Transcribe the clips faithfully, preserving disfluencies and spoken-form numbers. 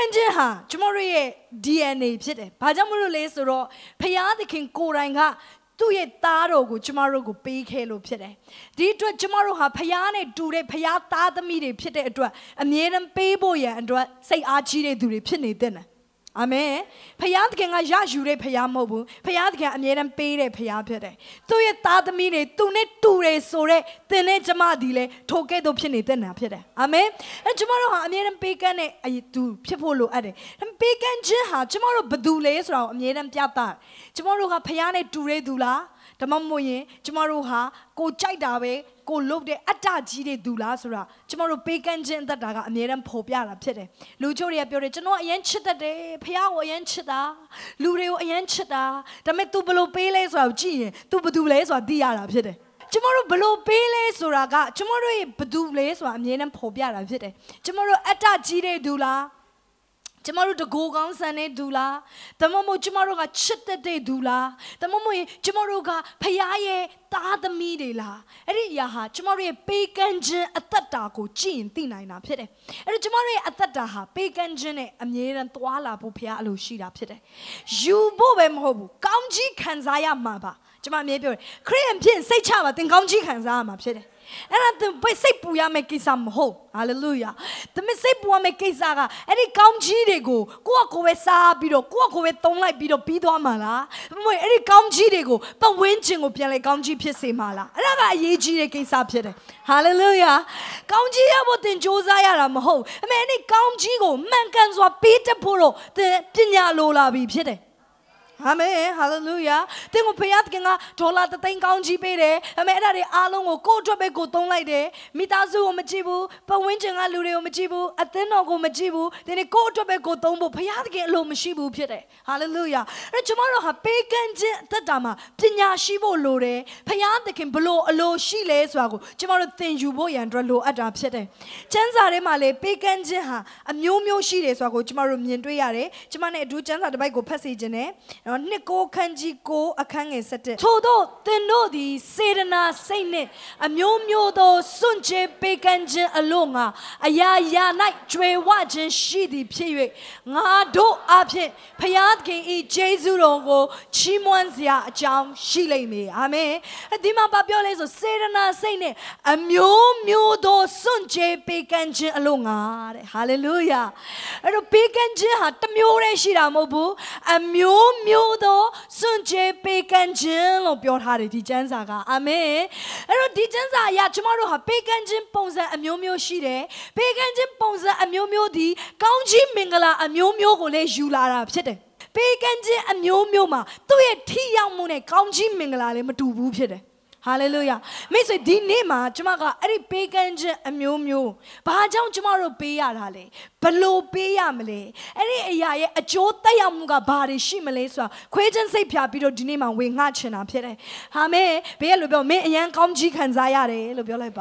ချင်းဟာကျမတို့ရဲ့ D N A ဖြစ်တယ်။ဘာကြောင့်မလို့လဲဆိုတော့ဖယားသခင်ကိုယ်တိုင်ကသူ့ရဲ့သားတော်ကိုကျမတို့ကိုပေးခဲ့လို့ဖြစ်တယ်။ဒီအတွက်ကျမတို့ဟာဖယားနဲ့တူတဲ့ဖယားသားသမီးတွေဖြစ်တဲ့အတွက်အမြဲတမ်းပေးဖို့ရန်အတွက်စိတ်အားကြီးတဲ့သူတွေဖြစ်နေတဲ့။အာမင်ဖယားသခင်ကရယူတဲ့ဖယားမဟုတ်ဘူးဖယားသခင်အမြဲတမ်းပေးတဲ့ဖယားဖြစ်တယ်သူ့ရဲ့သားသမီးတွေသူနဲ့တူတယ်ဆိုတဲ့သင်နဲ့ကျမဒီလေထိုကဲ့သို့ဖြစ်နေတဲ့နာဖြစ်တယ်အာမင်အဲကျမတို့ဟာအမြဲတမ်းပေးကမ်းတဲ့အတူဖြစ်ဖို့လိုအပ်တယ်ပေးကမ်းခြင်းဟာကျမတို့ဘယ်သူလဲဆိုတာကိုအမြဲတမ်းပြသကျမတို့ကဖယားနဲ့တူတဲ့သူလားဒါမှမဟုတ်ရင်ကျမတို့ဟာကိုကြိုက်တာပဲကိုလုတ်တဲ့အတ္တကြီးတဲ့သူလားဆိုတာကျမတို့ပေးကမ်းခြင်းအသက်တာကအမြဲတမ်းဖော်ပြတာဖြစ်တယ်လူချို့တွေကပြောတယ်ကျွန်တော်အရင်ချစ်တတ်တယ်ဖယားကိုအရင်ချစ်တာလူတွေကိုအရင်ချစ်တာဒါပေမဲ့ तू ဘလို့ပေးလဲဆိုတာကိုကြည့်ရင် तू ဘသူလဲဆိုတာသိရတာဖြစ်တယ်ကျမတို့ဘလို့ပေးလဲဆိုတာကကျမတို့ရဲ့ဘသူလဲဆိုတာအမြဲတမ်းဖော်ပြတာဖြစ်တယ်ကျမတို့အတ္တကြီးတဲ့သူလားကျမတို့တကိုယ်ကောင်းဆန်တဲ့သူလားဒါမှမဟုတ်ကျမတို့ကချစ်တတ်တဲ့သူလားဒါမှမဟုတ်ကျမတို့ကဖယားရဲ့သားသမီးတွေလားအဲ့ဒီအရာဟာကျမတို့ရဲ့ပေးကမ်းခြင်းအသက်တာကိုကြည့်ရင်သိနိုင်တာဖြစ်တယ်အဲ့တော့ကျမတို့ရဲ့အသက်တာဟာပေးကမ်းခြင်းနဲ့အမြဲတမ်းသွာလာဖို့ဖယားအလိုရှိတာဖြစ်တယ်ယူဖို့ပဲမဟုတ်ဘူးကောင်းကြီးခံစားရမှာပါကျမအမြဲပြောတယ်ခရစ်ယာန်ဖြစ်စိတ်ချပါသင်ကောင်းကြီးခံစားရမှာဖြစ်တယ်အဲ့ဒါသူစိတ်ပူရမယ့်ကိစ္စမဟုတ်ဟာလေလုယာဒါပေမဲ့စိတ်ပူရမယ့်ကိစ္စကအဲ့ဒီကောင်းကြီးတွေကိုကိုယ့်အကိုပဲစားပြီးတော့ကိုယ့်အကိုပဲသုံးလိုက်ပြီးတော့ပြီးသွားမှာလားမဟုတ်အဲ့ဒီကောင်းကြီးတွေကိုပတ်ဝန်းကျင်ကိုပြန်လဲကောင်းကြီးဖြစ်စေမှာလားအဲ့ဒါကအရေးကြီးတဲ့ကိစ္စဖြစ်တယ်ဟာလေလုယာကောင်းကြီးရဖို့သင်စူးစမ်းရတာမဟုတ်အမေအဲ့ဒီကောင်းကြီးကိုမှန်ကန်စွာပေးတတ်ဖို့တော့သင်ပညာလိုလာပြီဖြစ်တယ်အာမင်ဟာလေလုယာတင်ကိုဖယားသခင်ကဒေါ်လာတစ်သိန်းကောင်းကြီးပေးတယ်အမေအဲ့ဒါတွေအားလုံးကိုကိုယ့်အတွက်ပဲကိုသုံးလိုက်တယ်မိသားစုကိုမကြည့်ဘူးပတ်ဝန်းကျင်ကလူတွေကိုမကြည့်ဘူးအသင်းတော်ကိုမကြည့်ဘူးတင်ကိုယ့်အတွက်ပဲကိုသုံးဖို့ဖယားသခင်အလိုမရှိဘူးဖြစ်တယ်ဟာလေလုယာအဲ့ကျွန်တော်တို့ဟာပေးကမ်းခြင်းအသက်တာမှာပညာရှိဖို့လိုတယ်ဖယားသခင်ဘလို့အလိုရှိလဲဆိုတာကိုကျွန်တော်တို့သင်ယူဖို့ရန်အတွက်လိုအပ်တာဖြစ်တယ်ကျမ်းစာထဲမှာလေပေးကမ်းခြင်းဟာအမျိုးမျိုးရှိတယ်ဆိုတာကိုကျွန်တော်တို့မြင်တွေ့ရတယ်ကျွန်မနဲ့အတူကျမ်းစာတစ်ပိုက်ကိုဖတ်စီခြင်းနဲ့နော်နှစ်ကိုခန်းကြီးကိုအခန်းငယ်ဆက်တဲ့ထို့သောသင်တို့သည်စေတနာစိတ်နှင့်အမျိုးမျိုးသောစွန့်ကြဲပေးကမ်းခြင်းအလို့ငါအရာရာ၌ကြွယ်ဝခြင်းရှိသည်ဖြစ်၍ငါတို့အဖြစ်ဖယားသခင်၏ဂျေဇုတော်ကိုချီးမွမ်းစရာအကြောင်းရှိလိမ့်မည်အာမင်ဒီမှာပြောလဲဆိုစေတနာစိတ်နဲ့အမျိုးမျိုးသောစွန့်ကြဲပေးကမ်းခြင်းအလို့ငါတဲ့ဟာလေလုယာအဲ့တော့ပေးကမ်းခြင်းဟာတစ်မျိုးတည်းရှိတာမဟုတ်ဘူးအမျိုးမျိုးသောစွန့်ကြဲပေးကမ်းခြင်းလို့ပြောထားတယ်ဒီကျမ်းစာကအာမင်အဲ့တော့ဒီကျမ်းစာအရကျွန်တော်တို့ဟာပေးကမ်းခြင်းပုံစံအမျိုးမျိုးရှိတယ်ပေးကမ်းခြင်းပုံစံအမျိုးမျိုးဒီကောင်းကြီးမင်္ဂလာအမျိုးမျိုးကိုလည်းယူလာတာဖြစ်တယ်ပေးကမ်းခြင်းအမျိုးမျိုးမှာသူ့ရဲ့ထိရောက်မှုနဲ့ကောင်းကြီးမင်္ဂလာလည်းမတူဘူးဖြစ်တယ်ဟာလေလုယာမိတ်ဆွေဒီနေ့မှာကျွန်မကအဲ့ဒီပေးကမ်းခြင်းအမျိုးမျိုးဘာကြောင့်ကျွန်တော်တို့ပေးရတာလဲဘလို့ပေးရမလဲအဲ့ဒီအရာရဲ့အကျိုးသက်ရောက်မှုကဘာတွေရှိမလဲဆိုတာခွဲခြင်းစိတ်ဖြာပြီးတော့ဒီနေ့မှာဝေငှချင်တာဖြစ်တယ်ဟာမဲဘေးကလို့ပြောမင်းအရန်ကောင်းကြီးခံစားရတယ်လို့ပြောလိုက်ပါ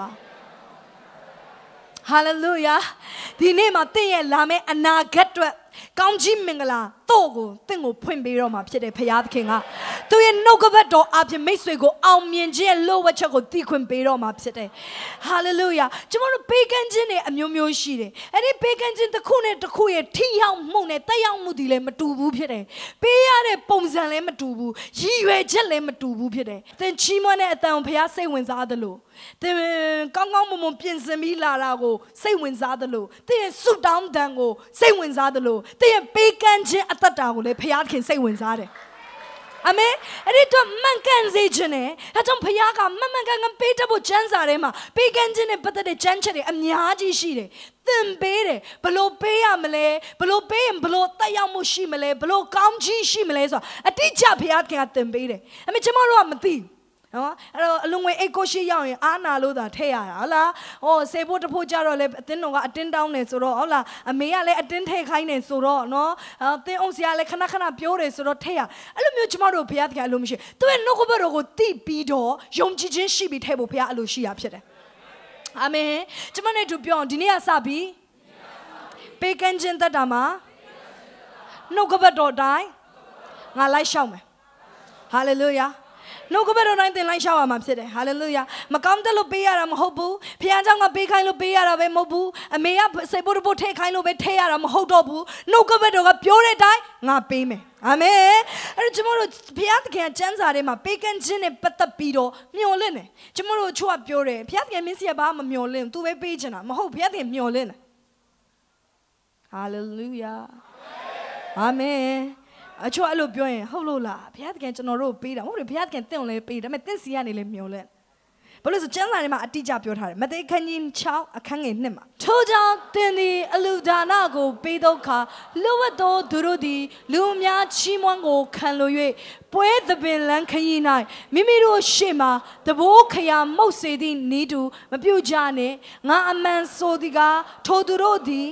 ဟာလေလုယာဒီနေ့မှာတင့်ရဲ့လာမယ့်အနာဂတ်အတွက်ကောင်းကြီးမင်္ဂလာတို့ကိုတင့်ကိုဖွင့်ပေးတော့မှာဖြစ်တယ်ဖယားသခင်ကသူရဲ့နှုတ်ကပတ်တော်အပြင်မိတ်ဆွေကိုအောင်မြင်ခြင်းလိုဝတ်ချက်ကိုသိခွင့်ပေးတော့မှာဖြစ်တယ်ဟာလေလုယာကျွန်တော်တို့ပေးကမ်းခြင်းတွေအမျိုးမျိုးရှိတယ်အဲ့ဒီပေးကမ်းခြင်းတစ်ခုနဲ့တစ်ခုရဲ့ထိရောက်မှုနဲ့တက်ရောက်မှုတွေလည်းမတူဘူးဖြစ်တယ်ပေးရတဲ့ပုံစံလည်းမတူဘူးရည်ရွယ်ချက်လည်းမတူဘူးဖြစ်တယ်သင်ချီးမွမ်းတဲ့အတန်ကိုဖယားစိတ်ဝင်စားသလိုသင်ကောင်းကောင်းမွန်မွန်ပြင်ဆင်ပြီးလာတာကိုစိတ်ဝင်စားသလိုသင်ရဲ့ဆုတောင်းတန်ကိုစိတ်ဝင်စားသလိုသင်ရဲ့ပေးကမ်းခြင်းအသက်တာကိုလည်းဖယားခင်စိတ်ဝင်စားတယ်အာမင်အဲ့ဒီတော့မှန်ကန်စေခြင်းနဲ့အဲကြောင့်ဖယားကမှန်မှန်ကန်ကန်ပေးတတ်ဖို့ကျမ်းစာထဲမှာပေးကမ်းခြင်းနဲ့ပတ်သက်တဲ့ကျမ်းချက်တွေအများကြီးရှိတယ်သင်ပေးတယ်ဘလို့ပေးရမလဲဘလို့ပေးရင်ဘလို့တက်ရောက်မှုရှိမလဲဘလို့ကောင်းကြီးရှိမလဲဆိုတာအတိအကျဖယားခင်ကသင်ပေးတယ်အမေကျွန်တော်တို့ကမသိနော်အဲ့တော့အလုံငွေအိတ်ကိုရှိရောက်ရင်အာနာလို့သာထည့်ရတာဟုတ်လားဟောစေဖို့တဖို့ကြတော့လေအတင်းတော်ကအတင်းတောင်းနေဆိုတော့ဟုတ်လားအမေကလည်းအတင်းထည့်ခိုင်းနေဆိုတော့နော်အတင်းအောင်စရာလည်းခဏခဏပြောတယ်ဆိုတော့ထည့်ရအဲ့လိုမျိုးကျမတို့ဘုရားသခင်အလိုမရှိသူရဲ့နှုတ်ကပတ်တော်ကိုတိပြီးတော့ယုံကြည်ခြင်းရှိပြီးထည့်ဖို့ဘုရားအလိုရှိရဖြစ်တယ်အာမင်ကျမနဲ့တူပြောဒီနေ့ကစပြီးပေးကမ်းခြင်းတတ်တာမှာနှုတ်ကပတ်တော်တိုင်းငါလိုက်ရှောက်မယ်ဟာလေလုယာနှုတ်ကပတ်တော်တိုင်းသင်လိုက်ရှောက်ရမှာဖြစ်တယ်ဟာလေလုယာမကောင်းတဲ့လို့ပေးရတာမဟုတ်ဘူးဖခင်เจ้าကပေးခိုင်းလို့ပေးရတာပဲမဟုတ်ဘူးအမေကစေဖို့ဖို့ထည့်ခိုင်းလို့ပဲထည့်ရတာမဟုတ်တော့ဘူးနှုတ်ကပတ်တော်ကပြောတဲ့အတိုင်းငါပေးမယ်အာမင်အဲ့တော့ကျွန်တော်တို့ဖခင်သခင်ကျမ်းစာထဲမှာပေးကမ်းခြင်းနဲ့ပတ်သက်ပြီးတော့မျှော်လင့်တယ်ကျွန်တော်တို့ချို့ကပြောတယ်ဖခင်သခင်မင်းစီကဘာမှမမျှော်လင့်သူပဲပေးချင်တာမဟုတ်ဖခင်သခင်မျှော်လင့်တယ်ဟာလေလုယာအာမင်အချို့အဲ့လိုပြောရင်ဟုတ်လို့လားဘုရားသခင်ကျွန်တော်တို့ပေးတာမဟုတ်ဘူးဘုရားသခင်တင့်လည်းပေးဒါပေမဲ့တင့်စီကနေလည်းမျောလဲဘာလို့ဆိုကျမ်းစာထဲမှာအတိအကျပြောထားတယ်မဿဲခန်းကြီး၆အခန်းငယ်နှစ်မှာထို့ကြောင့်တင်သည်အလူဒါနကိုပေးသောအခါလူဝတ်သောသူတို့သည်လူများချီးမွမ်းကိုခံလို၍ပွဲသပင်လန်းခရီး၌မိမိတို့ရှေ့မှာတဘိုးခရာမှုတ်စေသည့်ဤသူမပြုတ်ကြနှင့်ငါအမှန်ဆိုသည်ကထိုသူတို့သည်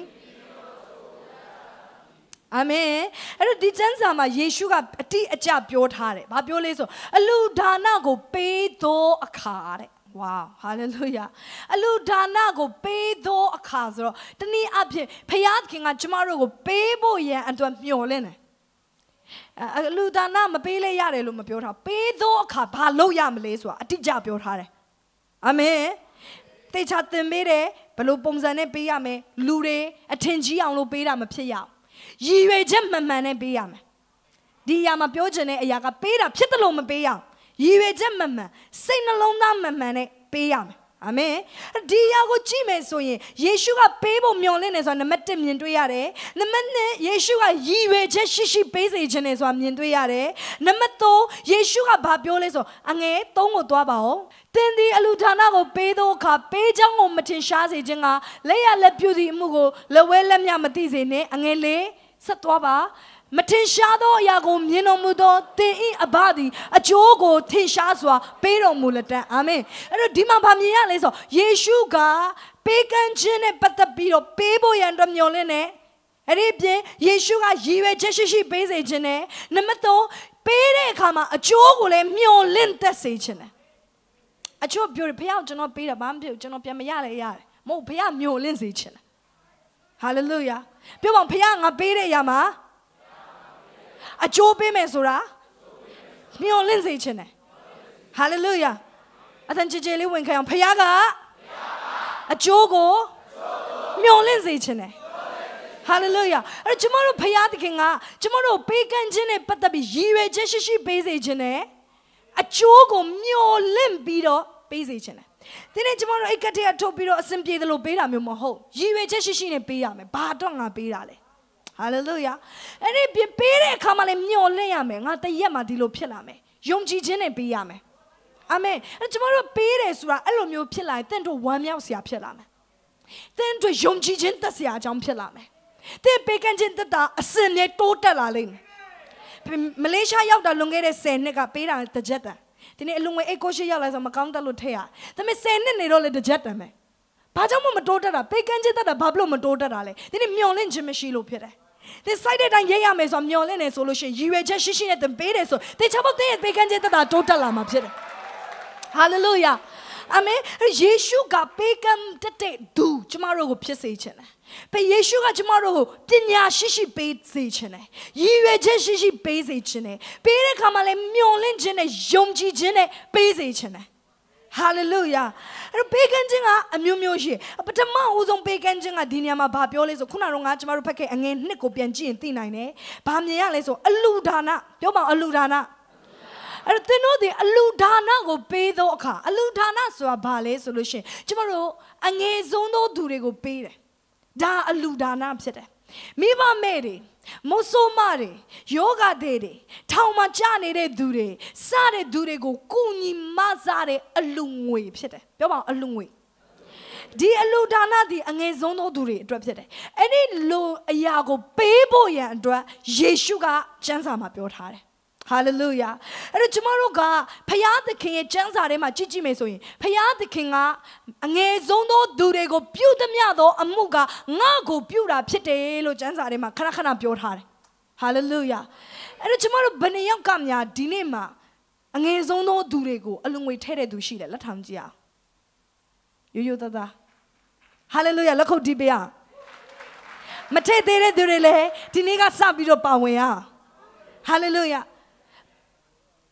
အာမင်အဲ့တော့ဒီကျမ်းစာမှာယေရှုကအတိအကျပြောထားတယ်ဘာပြောလဲဆိုအလူဒါနကိုပေးသောအခါတဲ့ဝါဟာလေလုယာအလူဒါနကိုပေးသောအခါဆိုတော့တနည်းအားဖြင့်ဖခင်ကကျမတို့ကိုပေးဖို့ရန်အတွက်မျှော်လင့်တယ်အလူဒါနမပေးလဲရတယ်လို့မပြောထားပေးသောအခါဘာလုပ်ရမလဲဆိုတာအတိအကျပြောထားတယ်အာမင်တေချာသင်ပေးတယ်ဘယ်လိုပုံစံနဲ့ပေးရမယ်လူတွေအထင်ကြီးအောင်လို့ပေးတာမဖြစ်ရအောင်ရည်ရွယ်ချက်မှန်မှန်နဲ့ပေးရမယ်ဒီအရာမှာပြောချင်တဲ့အရာကပေးတာဖြစ်တယ်လို့မပေးရအောင်ရည်ရွယ်ချက်မှန်မှန်စိတ်နှလုံးသားမှန်မှန်နဲ့ပေးရမယ်အာမင်ဒီအရာကိုကြည့်မယ်ဆိုရင်ယေရှုကပေးဖို့မျှော်လင့်နေဆိုတာနံပါတ်၁မြင်တွေ့ရတယ်နံပါတ်၂ယေရှုကရည်ရွယ်ချက်ရှိရှိပေးစေခြင်းနဲ့ဆိုတာမြင်တွေ့ရတယ်နံပါတ်၃ယေရှုကဘာပြောလဲဆိုအငယ်၃ကိုသွားပါဦးသင်သည်အလူဒါနကိုပေးသောအခါပေးချောင်းကိုမထင်ရှားစေခြင်းကလက်ရလက်ပြုသည့်အမှုကိုလက်ဝဲလက်မြမသိစေနဲ့အငယ်လေးဆက်သွားပါမထင်ရှားသောအရာကိုမြင်တော်မူသောသင်၏အဘသည်အကျိုးကိုထင်ရှားစွာပေးတော်မူလက်တံအာမင်အဲ့တော့ဒီမှာဗာမြင်ရလဲဆိုယေရှုကပေးကမ်းခြင်းနဲ့ပတ်သက်ပြီးတော့ပေးဖို့ရန်အတွက်မျှော်လင့်နေအဲ့ဒီပြင်ယေရှုကရည်ရွယ်ချက်ရှိရှိပေးစေခြင်းနဲ့နံပါတ်၃ပေးတဲ့အခါမှာအကျိုးကိုလည်းမျှော်လင့်သက်စေခြင်းနဲ့အချို့ပြောတယ်ဖခင်ကျွန်တော်ပေးတာဘာမှမဖြစ်ဘူးကျွန်တော်ပြန်မရလဲရတယ်မဟုတ်ဖခင်မျှော်လင့်စေခြင်းဟာလေလုယာပြောပါဖခင်ငါပေးတဲ့အရာမှာအကျိုးပေးမယ်ဆိုတာမျှော်လင့်စေခြင်းနဲ့ဟာလေလုယာအတန်ကြည်ကြည်လေးဝင်ခံအောင်ဖခင်ကအကျိုးကိုမျှော်လင့်စေခြင်းနဲ့ဟာလေလုယာအဲ့ကျမတို့ဖခင်သခင်ကကျမတို့ပေးကမ်းခြင်းနဲ့ပတ်သက်ပြီးရည်ရွယ်ချက်ရှိရှိပေးစေခြင်းနဲ့အကျိုးကိုမျှော်လင့်ပြီးတော့ပေးစေခြင်းနဲ့ဒီနေ့ကျမတို့အိတ်ကတဲ့ထုတ်ပြီးတော့အစဉ်ပြေတယ်လို့ပေးတာမျိုးမဟုတ်ရည်ရွယ်ချက်ရှိရှိနဲ့ပေးရမယ်ဘာတော့ငါပေးတာလဲဟာလေလုယာအဲ့ဒီပြပေးတဲ့အခါမှာလည်းမျှော်လင့်ရမယ်ငါတရက်မှာဒီလိုဖြစ်လာမယ်ယုံကြည်ခြင်းနဲ့ပေးရမယ်အာမင်အဲ့ကျမတို့ပေးတယ်ဆိုတာအဲ့လိုမျိုးဖြစ်လာရင်တင့်တို့ဝမ်းမြောက်စရာဖြစ်လာမယ်တင့်တို့ယုံကြည်ခြင်းသက်စရာအကြောင်းဖြစ်လာမယ်တင့်ပေးကမ်းခြင်းသက်တာအစဉ်နဲ့တိုးတက်လာလိမ့်မယ်မလေးရှားရောက်တာလွန်ခဲ့တဲ့ဆယ်နှစ်ကပေးတာတစ်ချက်တန်ဒီနေ့အလုံငွေအိတ်ကိုရှိရောက်လာဆိုမကောင်းတတ်လို့ထည့်ရဒါပေမဲ့ဆယ်နှစ်နေတော့လေတစ်ချက်တန်ပဲဘာကြောင့်မတိုးတက်တာပေးကမ်းခြင်းသက်တာဘာဖြစ်လို့မတိုးတက်တာလဲဒီနေ့မျောလင့်ခြင်းမရှိလို့ဖြစ်တယ်ဒီ site တိုင်းရိပ်ရမယ်ဆိုမျောလင့်နေဆိုလို့ရှိရင်ရည်ရွယ်ချက်ရှိရှိနဲ့တင်ပေးတယ်ဆိုတေချာဖို့တဲ့ပေးကမ်းခြင်းသက်တာတိုးတက်လာမှာဖြစ်တယ်ဟာလေလုယာအာမင်ယေရှုကပေးကမ်းတဲ့သူကျမတို့ကိုဖြစ်စေခြင်းတယ်ပဲယေရှုကကျမတို့ကိုပညာရှိရှိပေးစေခြင်းတယ်ရည်ရွယ်ချက်ရှိရှိပေးစေခြင်းတယ်ပေးတဲ့အခါမှာလည်းမျှော်လင့်ခြင်းနဲ့ယုံကြည်ခြင်းနဲ့ပေးစေခြင်းတယ်ဟာလေလုယာအဲ့ပေးကမ်းခြင်းကအမျိုးမျိုးရှိပထမဦးဆုံးပေးကမ်းခြင်းကဒီနေရာမှာဘာပြောလဲဆိုခုနကတော့ငါကျမတို့ဖက်ခဲ့အငယ်နှစ်ကိုပြန်ကြည့်ရင်သိနိုင်တယ်ဘာမြင်ရလဲဆိုအလူဒါနပြောပါအလူဒါနအဲ့တော့သင်တို့ဒီအလူဒါနကိုပေးသောအခါအလူဒါနဆိုတာဘာလဲဆိုလို့ရှိရင်ကျမတို့အငယ်ဆုံးသောသူတွေကိုပေးတယ်ဒါအလူဒါနဖြစ်တယ်မိဘမဲ့တွေမဆိုးမတွေယောဂတွေတွေထောင်မှာကြာနေတဲ့သူတွေစတဲ့သူတွေကိုကုညီမစားတဲ့အလူငွေဖြစ်တယ်ပြောပါအလူငွေဒီအလူဒါနဒီအငယ်ဆုံးသောသူတွေအတွက်ဖြစ်တယ်အဲ့ဒီလိုအရာကိုပေးဖို့ရန်အတွက်ယေရှုကကျမ်းစာမှာပြောထားတယ်ဟာလေလုယာအဲ့တော့ကျမတို့ကဖခင်သခင်ရဲ့ကျမ်းစာထဲမှာကြည့်ကြည့်မယ်ဆိုရင်ဖခင်သခင်ကအငယ်ဆုံးသောသူတွေကိုပြုသမျှသောအမှုကငါ့ကိုပြုတာဖြစ်တယ်လို့ကျမ်းစာထဲမှာခဏခဏပြောထားတယ်ဟာလေလုယာအဲ့တော့ကျမတို့ဘယ်နှယောက်ကများဒီနေ့မှာအငယ်ဆုံးသောသူတွေကိုအလူငွေထည့်တဲ့သူရှိတယ်လက်ထောင်ကြည့်အောင်ရိုးရိုးသားသားဟာလေလုယာလက်ခုပ်တီးပေးအောင်မထည့်သေးတဲ့သူတွေလည်းဒီနေ့ကစပြီးတော့ပါဝင်ရအောင်ဟာလေလုယာ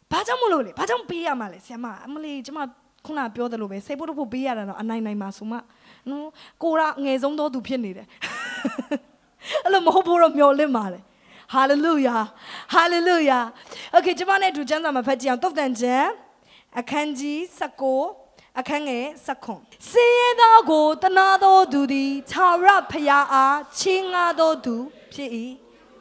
ဘာကြောင့်မလို့လဲဘာကြောင့်ပေးရမှာလဲဆရာမအမလေးကျမခုနပြောသလိုပဲစိတ်ဖို့ဖို့ပေးရတာတော့အနိုင်နိုင်မှာဆိုမှနော်ကိုရငယ်ဆုံးသောသူဖြစ်နေတယ်အဲ့လိုမဟုတ်ဘူးတော့မျောလင့်ပါလေ Hallelujah Hallelujah Okay ကျမနဲ့တူကျမ်းစာမှာဖတ်ကြည့်အောင်တုတ်တန်ကျမ်းအခန်းကြီး十九အခန်းငယ်十ခုစင်ရသောကိုတနာသောသူသည်သာရဖျားအားချင်းငါသောသူဖြစ်၏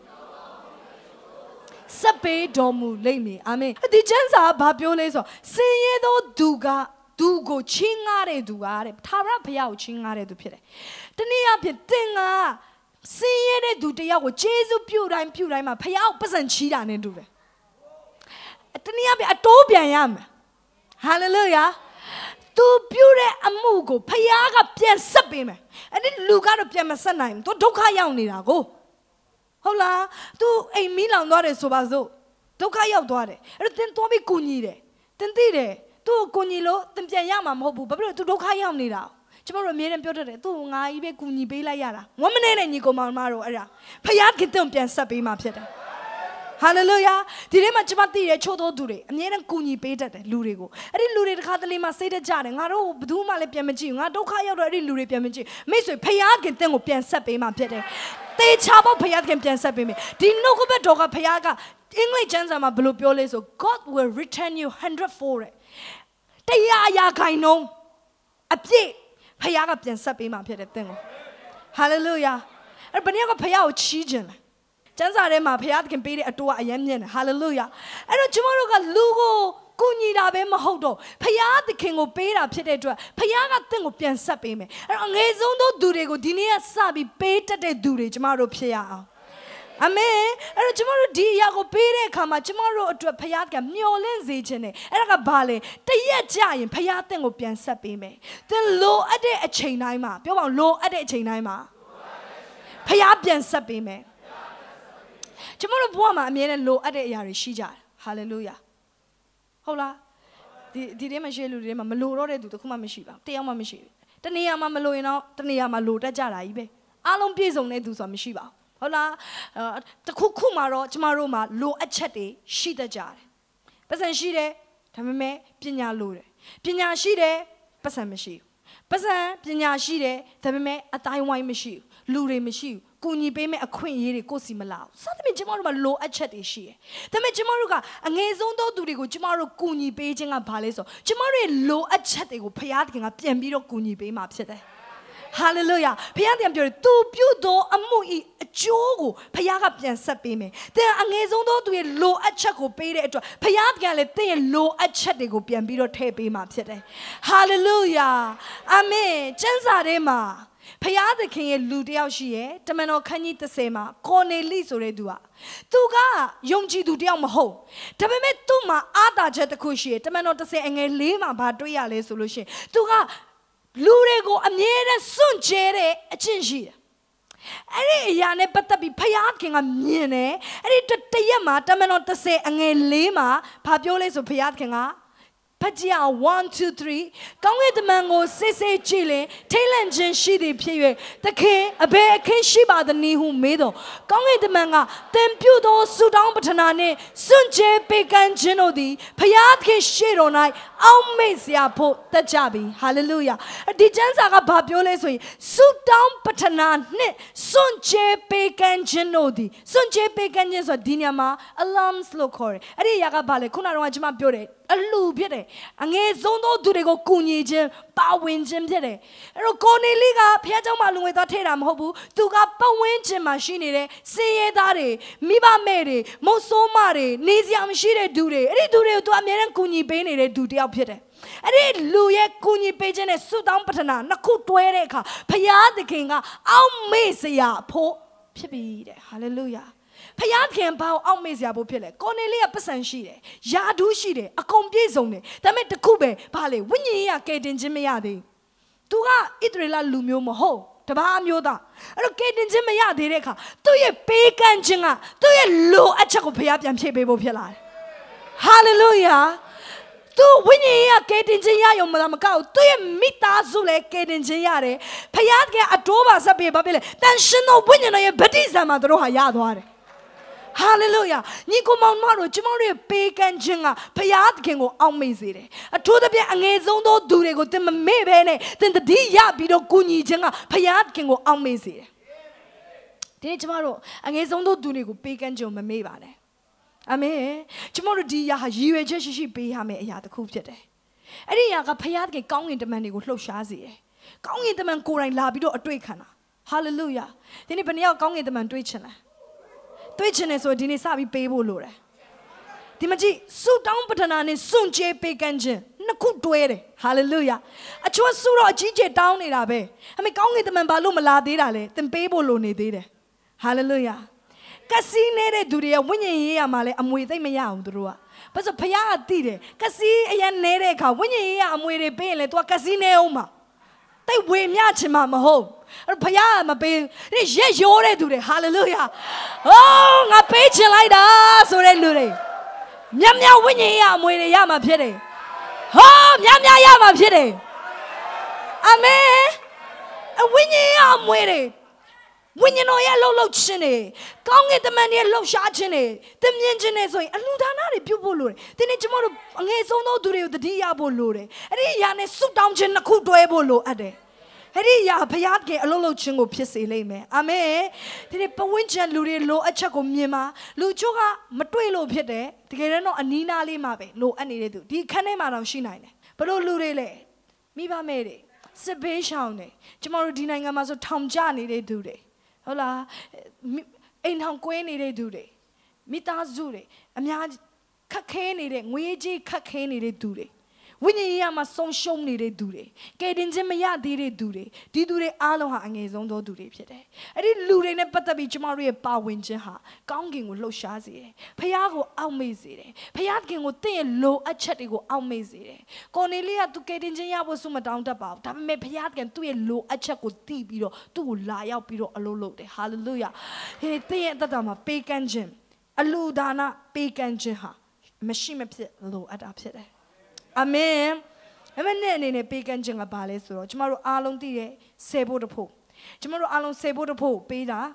စပေတော်မူလိမ့်မည်အာမင်ဒီကျမ်းစာဘာပြောလဲဆိုစင်ရသောသူကသူကိုချင်းငါတဲ့သူကတဲ့သာရဖျားကိုချင်းငါတဲ့သူဖြစ်တယ်တနည်းအားဖြင့်သင်ကစင်ရတဲ့သူတယောက်ကိုကျေးဇူးပြုတိုင်းပြုတိုင်းမှာဖျားကိုပတ်စံချီးတာနဲ့တူတယ်တနည်းအားဖြင့်အတိုးပြန်ရမယ် Hallelujahသူပြုတဲ့အမှုကိုဖျားကပြန်ဆက်ပေးမယ်အဲ့ဒီလူကတော့ပြန်မဆက်နိုင်ဘူးသူဒုက္ခရောက်နေတာကိုဟုတ်လားသူအိမ်မီးလောင်သွားတယ်ဆိုပါစို့ဒုက္ခရောက်သွားတယ်အဲ့တော့သင်သွားပြီးကူညီတယ်သင်သိတယ်သူ့ကိုကူညီလို့သင်ပြန်ရမှာမဟုတ်ဘူးဘာဖြစ်လို့သူဒုက္ခရောက်နေတာကျမတို့အမြဲတမ်းပြောတတ်တယ်သူ့ကိုငါကြီးပဲကူညီပေးလိုက်ရတာဝမ်းမနေနဲ့ညီကောင်မတို့အဲ့ဒါဖျားခင်တင်ပြန်ဆက်ပေးမှာဖြစ်တယ်Hallelujah ဒီထဲမှာကျမသိတယ်ချို့သောသူတွေအမြဲတမ်းကူညီပေးတတ်တယ်လူတွေကိုအဲ့ဒီလူတွေတစ်ခါတလေမှစိတ်တကြတယ်ငါတို့ဘယ်သူမှလည်းပြန်မကြည့်ဘူးငါဒုက္ခရောက်တော့အဲ့ဒီလူတွေပြန်မကြည့်မိတ်ဆွေဖျားခင်တင့်ကိုပြန်ဆက်ပေးမှဖြစ်တယ်တေချာဖို့ဖျားခင်ပြန်ဆက်ပေးမယ်ဒီနှုတ်ကပတ်တော်ကဖျားကအင်္ဂလိပ်ကျမ်းစာမှာဘယ်လိုပြောလဲဆို God will return you hundredfold တရားရာခိုင်နှုန်းအပြည့်ဖျားကပြန်ဆက်ပေးမှဖြစ်တယ်တင့်ကို Hallelujah အဲ့ဘယ်နည်းကဖျားကိုချီးခြင်းလဲကျမ်းစာထဲမှာဖျားသခင်ပေးတဲ့အတူအယမ်းမြင့်တယ် Hallelujah အဲ့တော့ကျွန်တော်တို့ကလူကိုကူညီတာပဲမဟုတ်တော့ဖျားသခင်ကိုပေးတာဖြစ်တဲ့အတွက်ဖျားကတင့်ကိုပြန်ဆက်ပေးမယ်အဲ့တော့အငယ်ဆုံးသောသူတွေကိုဒီနေ့ကစပြီးပေးတတ်တဲ့သူတွေကျွန်တော်တို့ဖြစ်ရအောင်အာမင်အဲ့တော့ကျွန်တော်တို့ဒီအရာကိုပေးတဲ့အခါမှာကျွန်တော်တို့အတွက်ဖျားကမျှော်လင့်စေခြင်းနဲ့အဲ့ဒါကဘာလဲတရက်ကြရင်ဖျားတင့်ကိုပြန်ဆက်ပေးမယ်သင်လိုအပ်တဲ့အချိန်တိုင်းမှာပြောပါဦးလိုအပ်တဲ့အချိန်တိုင်းမှာဖျားပြန်ဆက်ပေးမယ်ကျွန်တော်တို့ဘဝမှာအမြဲတမ်းလိုအပ်တဲ့အရာတွေရှိကြတယ်ဟာလေလုယာဟုတ်လားဒီဒီထဲမှာရှိတဲ့လူတွေထဲမှာမလိုတော့တဲ့သူတခုမှမရှိပါဘူးတယောက်မှမရှိဘူးတနေရာမှာမလိုရင်တော့တနေရာမှာလိုတတ်ကြတာကြီးပဲအားလုံးပြည့်စုံတဲ့သူဆိုတာမရှိပါဘူးဟုတ်လားတခုခုမှာတော့ကျွန်တော်တို့မှာလိုအပ်ချက်တွေရှိတတ်ကြတယ်ပတ်စံရှိတယ်ဒါပေမဲ့ပညာလိုတယ်ပညာရှိတယ်ပတ်စံမရှိဘူးပတ်စံပညာရှိတယ်ဒါပေမဲ့အတိုင်းဝိုင်းမရှိဘူးလူတွေမရှိဘူးကူညီပေးမဲ့အခွင့်အရေးတွေကိုစီမလာဘူးစသဖြင့်ကျမတို့မှာလိုအပ်ချက်တွေရှိတယ်ဒါပေမဲ့ကျမတို့ကအငယ်ဆုံးသောသူတွေကိုကျမတို့ကူညီပေးခြင်းကဘာလဲဆိုကျမတို့ရဲ့လိုအပ်ချက်တွေကိုဖခင်ကပြန်ပြီးတော့ကူညီပေးမှာဖြစ်တယ်Hallelujah ဖခင်ကပြောတယ်သူပြုသောအမှုဤအကျိုးကိုဖခင်ကပြန်ဆက်ပေးမယ်တဲ့။အငယ်ဆုံးသောသူရဲ့လိုအပ်ချက်ကိုပေးတဲ့အတွက်ဖခင်ကလည်းတဲ့ရဲ့လိုအပ်ချက်တွေကိုပြန်ပြီးတော့ထည့်ပေးမှာဖြစ်တယ်။ Hallelujah အာမင်ကျမ်းစာထဲမှာဖျားသခင်ရဲ့လူတယောက်ရှိရဲ့တမန်တော်ခန်းကြီး30မှာကော်နေလိဆိုတဲ့သူကသူကယုံကြည်သူတယောက်မဟုတ်ဒါပေမဲ့သူ့မှာအားသာချက်တစ်ခုရှိရဲ့တမန်တော်30အငယ်၄မှာဘာတွေ့ရလဲဆိုလို့ရှိရင်သူကလူတွေကိုအမြဲတမ်းစွန့်ကြဲတဲ့အကျင့်ရှိတယ်အဲ့ဒီအရာနဲ့ပတ်သက်ပြီးဖျားခင်ကမြင်တယ်အဲ့ဒီတရက်မှာတမန်တော်30အငယ်၄မှာဘာပြောလဲဆိုဖျားခင်ကဖတ်ကြည့်အောင်one two threeကောင်းကင်တမန်ကိုစစ်စစ်ကြည့်ရင်ထိတ်လန့်ခြင်းရှိသည်ဖြစ်၍သခင်အဘယ်အခင်းရှိပါသနည်းဟုမေးတော့ကောင်းကင်တမန်ကသင်ပြုသောဆုတောင်းပတနာနှင့်စွန့်ကြဲပေးကမ်းခြင်းတို့သည်ဖျားသခင်ရှေ့တော်၌အောက်မေ့စရာဖို့တက်ကြပြီဟာလေလုယာဒီကျမ်းစာကဘာပြောလဲဆိုရင်ဆုတောင်းပတနာနှင့်စွန့်ကြဲပေးကမ်းခြင်းတို့သည်စွန့်ကြဲပေးကမ်းခြင်းဆိုဒီညမှာ alarms လို့ခေါ်တယ်အဲ့ဒီအရာကဘာလဲခုနကတော့ကျွန်မပြောတယ်အလူဖြစ်တယ်အငယ်ဆုံးသောသူတွေကိုကူညီခြင်းပါဝင်ခြင်းဖြစ်တယ်အဲ့တော့ကိုနေလိကဖခင်เจ้าမှာလူငွေသားထည့်တာမဟုတ်ဘူးသူကပတ်ဝန်းကျင်မှာရှိနေတဲ့စင်ရဲသားတွေမိဘမဲ့တွေမုတ်ဆိုးမတွေနေစရာမရှိတဲ့သူတွေအဲ့ဒီသူတွေကိုသူအမြဲတမ်းကူညီပေးနေတဲ့သူတယောက်ဖြစ်တယ်အဲ့ဒီလူရဲ့ကူညီပေးခြင်းနဲ့ဆုတောင်းပတနာနှစ်ခုတွဲတဲ့အခါဖခင်သခင်ကအောက်မေ့စရာဖို့ဖြစ်ပြီတဲ့ဟာလေလုယာဖျားခင်ဘာအောင်အောက်မေ့စရာဖို့ဖြစ်လဲကိုနေလေးကပတ်စံရှိတယ်ယာဒူးရှိတယ်အကုန်ပြည့်စုံတယ်ဒါပေမဲ့တခုပဲဘာလဲဝိညာဉ်ရေးကကယ်တင်ခြင်းမရသေးသူကဣသရေလလူမျိုးမဟုတ်တပါးမျိုးသားအဲ့တော့ကယ်တင်ခြင်းမရသေးတဲ့အခါသူ့ရဲ့ပေးကမ်းခြင်းကသူ့ရဲ့လိုအပ်ချက်ကိုဖျားပြန်ဖြည့်ပေးဖို့ဖြစ်လာတယ်ဟာလေလုယာသူဝိညာဉ်ရေးကကယ်တင်ခြင်းရရုံမလားမကောက်သူ့ရဲ့မိသားစုလည်းကယ်တင်ခြင်းရတယ်ဖျားကအတိုးပါဆက်ပေးဘာဖြစ်လဲတန်ရှင်သောဝိညာဉ်ရဲ့ဗတ္တိဇံမှာသူတို့ဟာရသွားတယ် Hallelujah. Nico Mauno, Jimori, Bacon Jinga, Payat King or Almazide. A to the Angezondo Durego, Tim Mabene, then the Dia Bido Kuni Jinga, Payat King or Almazide. Then tomorrow, Angezondo Durego, Bacon Jim Mabane. Amen. Tomorrow, Dia has you a Jeshi be Hame at the coup today. Any Yaka Payat get gong in the man go close Shazi. Gong in the man Koran Labido a Drakana. Hallelujah. Then if any gong in the man Drakana. Twitchiness or Dinisabi Pabo Lore. Timaji, so down Patana is soon J. Pekanjin. Naku Dwere. Hallelujah. A chua sura G J down in Abe. I mean, Kong the Mambalo Maladire, then Pabo Lone did. Hallelujah. Cassine Duria, when ye amale, I'm with a meow, Drua. But a paya did it. Cassi a nereka, when ye am with a bail to a casine oma. They weigh Yachima home. Or Payama bail. It's yes, you're do it. Hallelujah. Oh, a page like us or endure. Yamya when ye am with a yama pity. Oh, Yamya yama pity. Amen. And when ye am with it. When you know yellow low chinny, gong at the man yellow shot chinny, the engine is like a lutanari pupil. Then it's more of no do the diabo lure. And he yan is so down chin a cool doebo a day. Heri ya payatke a lolo chingo pisse lame. Amen. Did it pawinch lure low a chaco mima, luchoga, matuelo pete, to get no anina limabe, low any do. The canema of shinine. But oh lure, miba made Sebe shaune. Tomorrow dinanga mazo Tom Johnny they do they. Hola, in Hong Kong, they do it. Mita Zure, a myad Kakani, Weji Kakani, they do it. When you am a song show me, they do it. Get in Zemaya, did they do it? Did do it aloha and his own do it. I didn't lure in a patabi Jamari power winjaha, gonging with low shazi. Payago almazide. Payatking would take low a chattigo almazide. Cornelia to get in Jaya was summa down about. I may payatkin to a low a chaco tea biro, to lie out biro a low. Hallelujah. He think that I'm a bacon gym. A ludana bacon jiha. Machine pit low at upset. Amen. Amen. In a big engine of ballet, so tomorrow alone the sable the po. Tomorrow alone sable the po, Beta.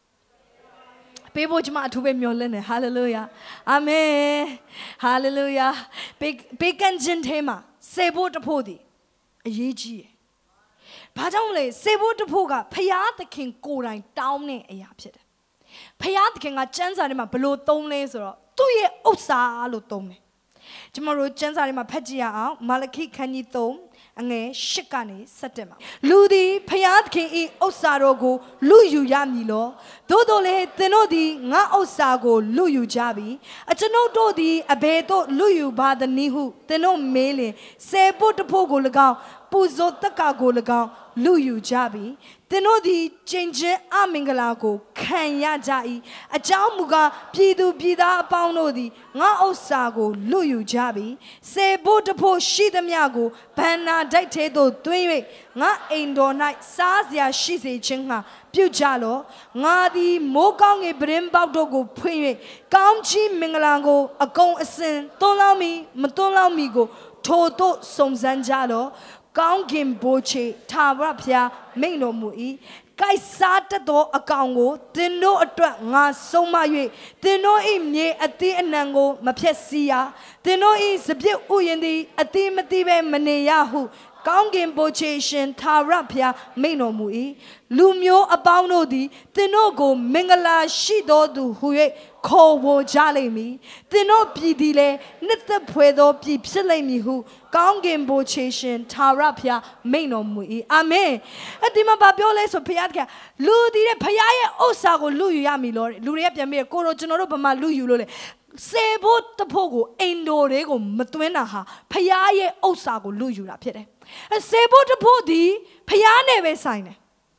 People jama to be mullen. Hallelujah. Amen. Hallelujah. Big big engine tema. Sable the podi. A yeji. Pajonle, sable the poga, payat the king Koran down a yapset. Payat king a chance at him below tone laser. Two ye osa lo tome. Tomorrow, chance are my Pajia out, Malaki Kanito, and a Shikani, Satema. Ludi, Payat King e Osarogo, Luyu Yamilo, Dodole, Tenodi, Nga Osago, Luyu Jabi, a Teno Dodi, Abeto, Luyu Bada Nihu, Teno Mele, Sebo the Pogo Lagao, Puzo Takago Lagao, Luyu Jabi, Tenodi, Change Amingalago, Kanya Jai, a Jamuga, Pidu Pida Paunodi, Nga Osago, Luyu Jabi, Sebo the Po Shidamiago, Pana Dictato, Dwayne, Nga Indo Night, Sazia Shise Chinga, Pujalo, Nga di Mokang e Brimba Dogo, Pue, Gamchi Mingalango, a gong a sin, Tolami, Matolamigo, Toto Somzanjalo. Gongin boche, Tarapia, Mano Mui, Kai Sata do a gango, then no attract nga so my then no im ye at the anango, Mapesia, then no is a bit uyandi, a timative maneyahu, Gongin bochation, Tarapia, Mano Mui, Lumio abounodi, then no go Mingala, Shido do hue, call wo jolly me, then no pidile, net the puedo, peep selemi who. Gongin bochation, Tarapia, Mano Mui. Amen. At the Mababioles of Piatka, Ludi Paya Osago, Luyami Lord, Luriapia me, Coro Generobama Luyule. Sebo the Pogo, Endo Rego, Matuenaha, Payaye Osago, Luyula Pire. And Sebo the Podi, Payane Vesine.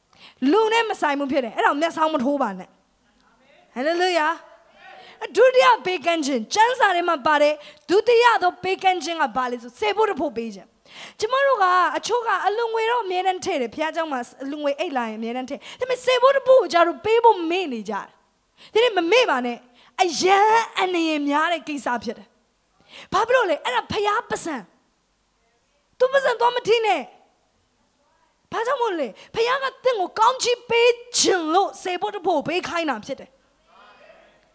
Lune Simon Pire, and I'll mess how much Hobane. Hallelujah. Do the big engine, chance are in my body, do the other big engine of ballet, so say what a poor baby. Tomorrow, a choga, a long way of men and tail, Piajamas, a long way a line, men and tail. Let me say what a poor jar of baby mainly jar. Then it may money, a year and a yard case up yet. Pablo and a payapasan. Two percent Domatine. Pajamole, Payaga thing or country pay chillo, say what a poor bake high up yet.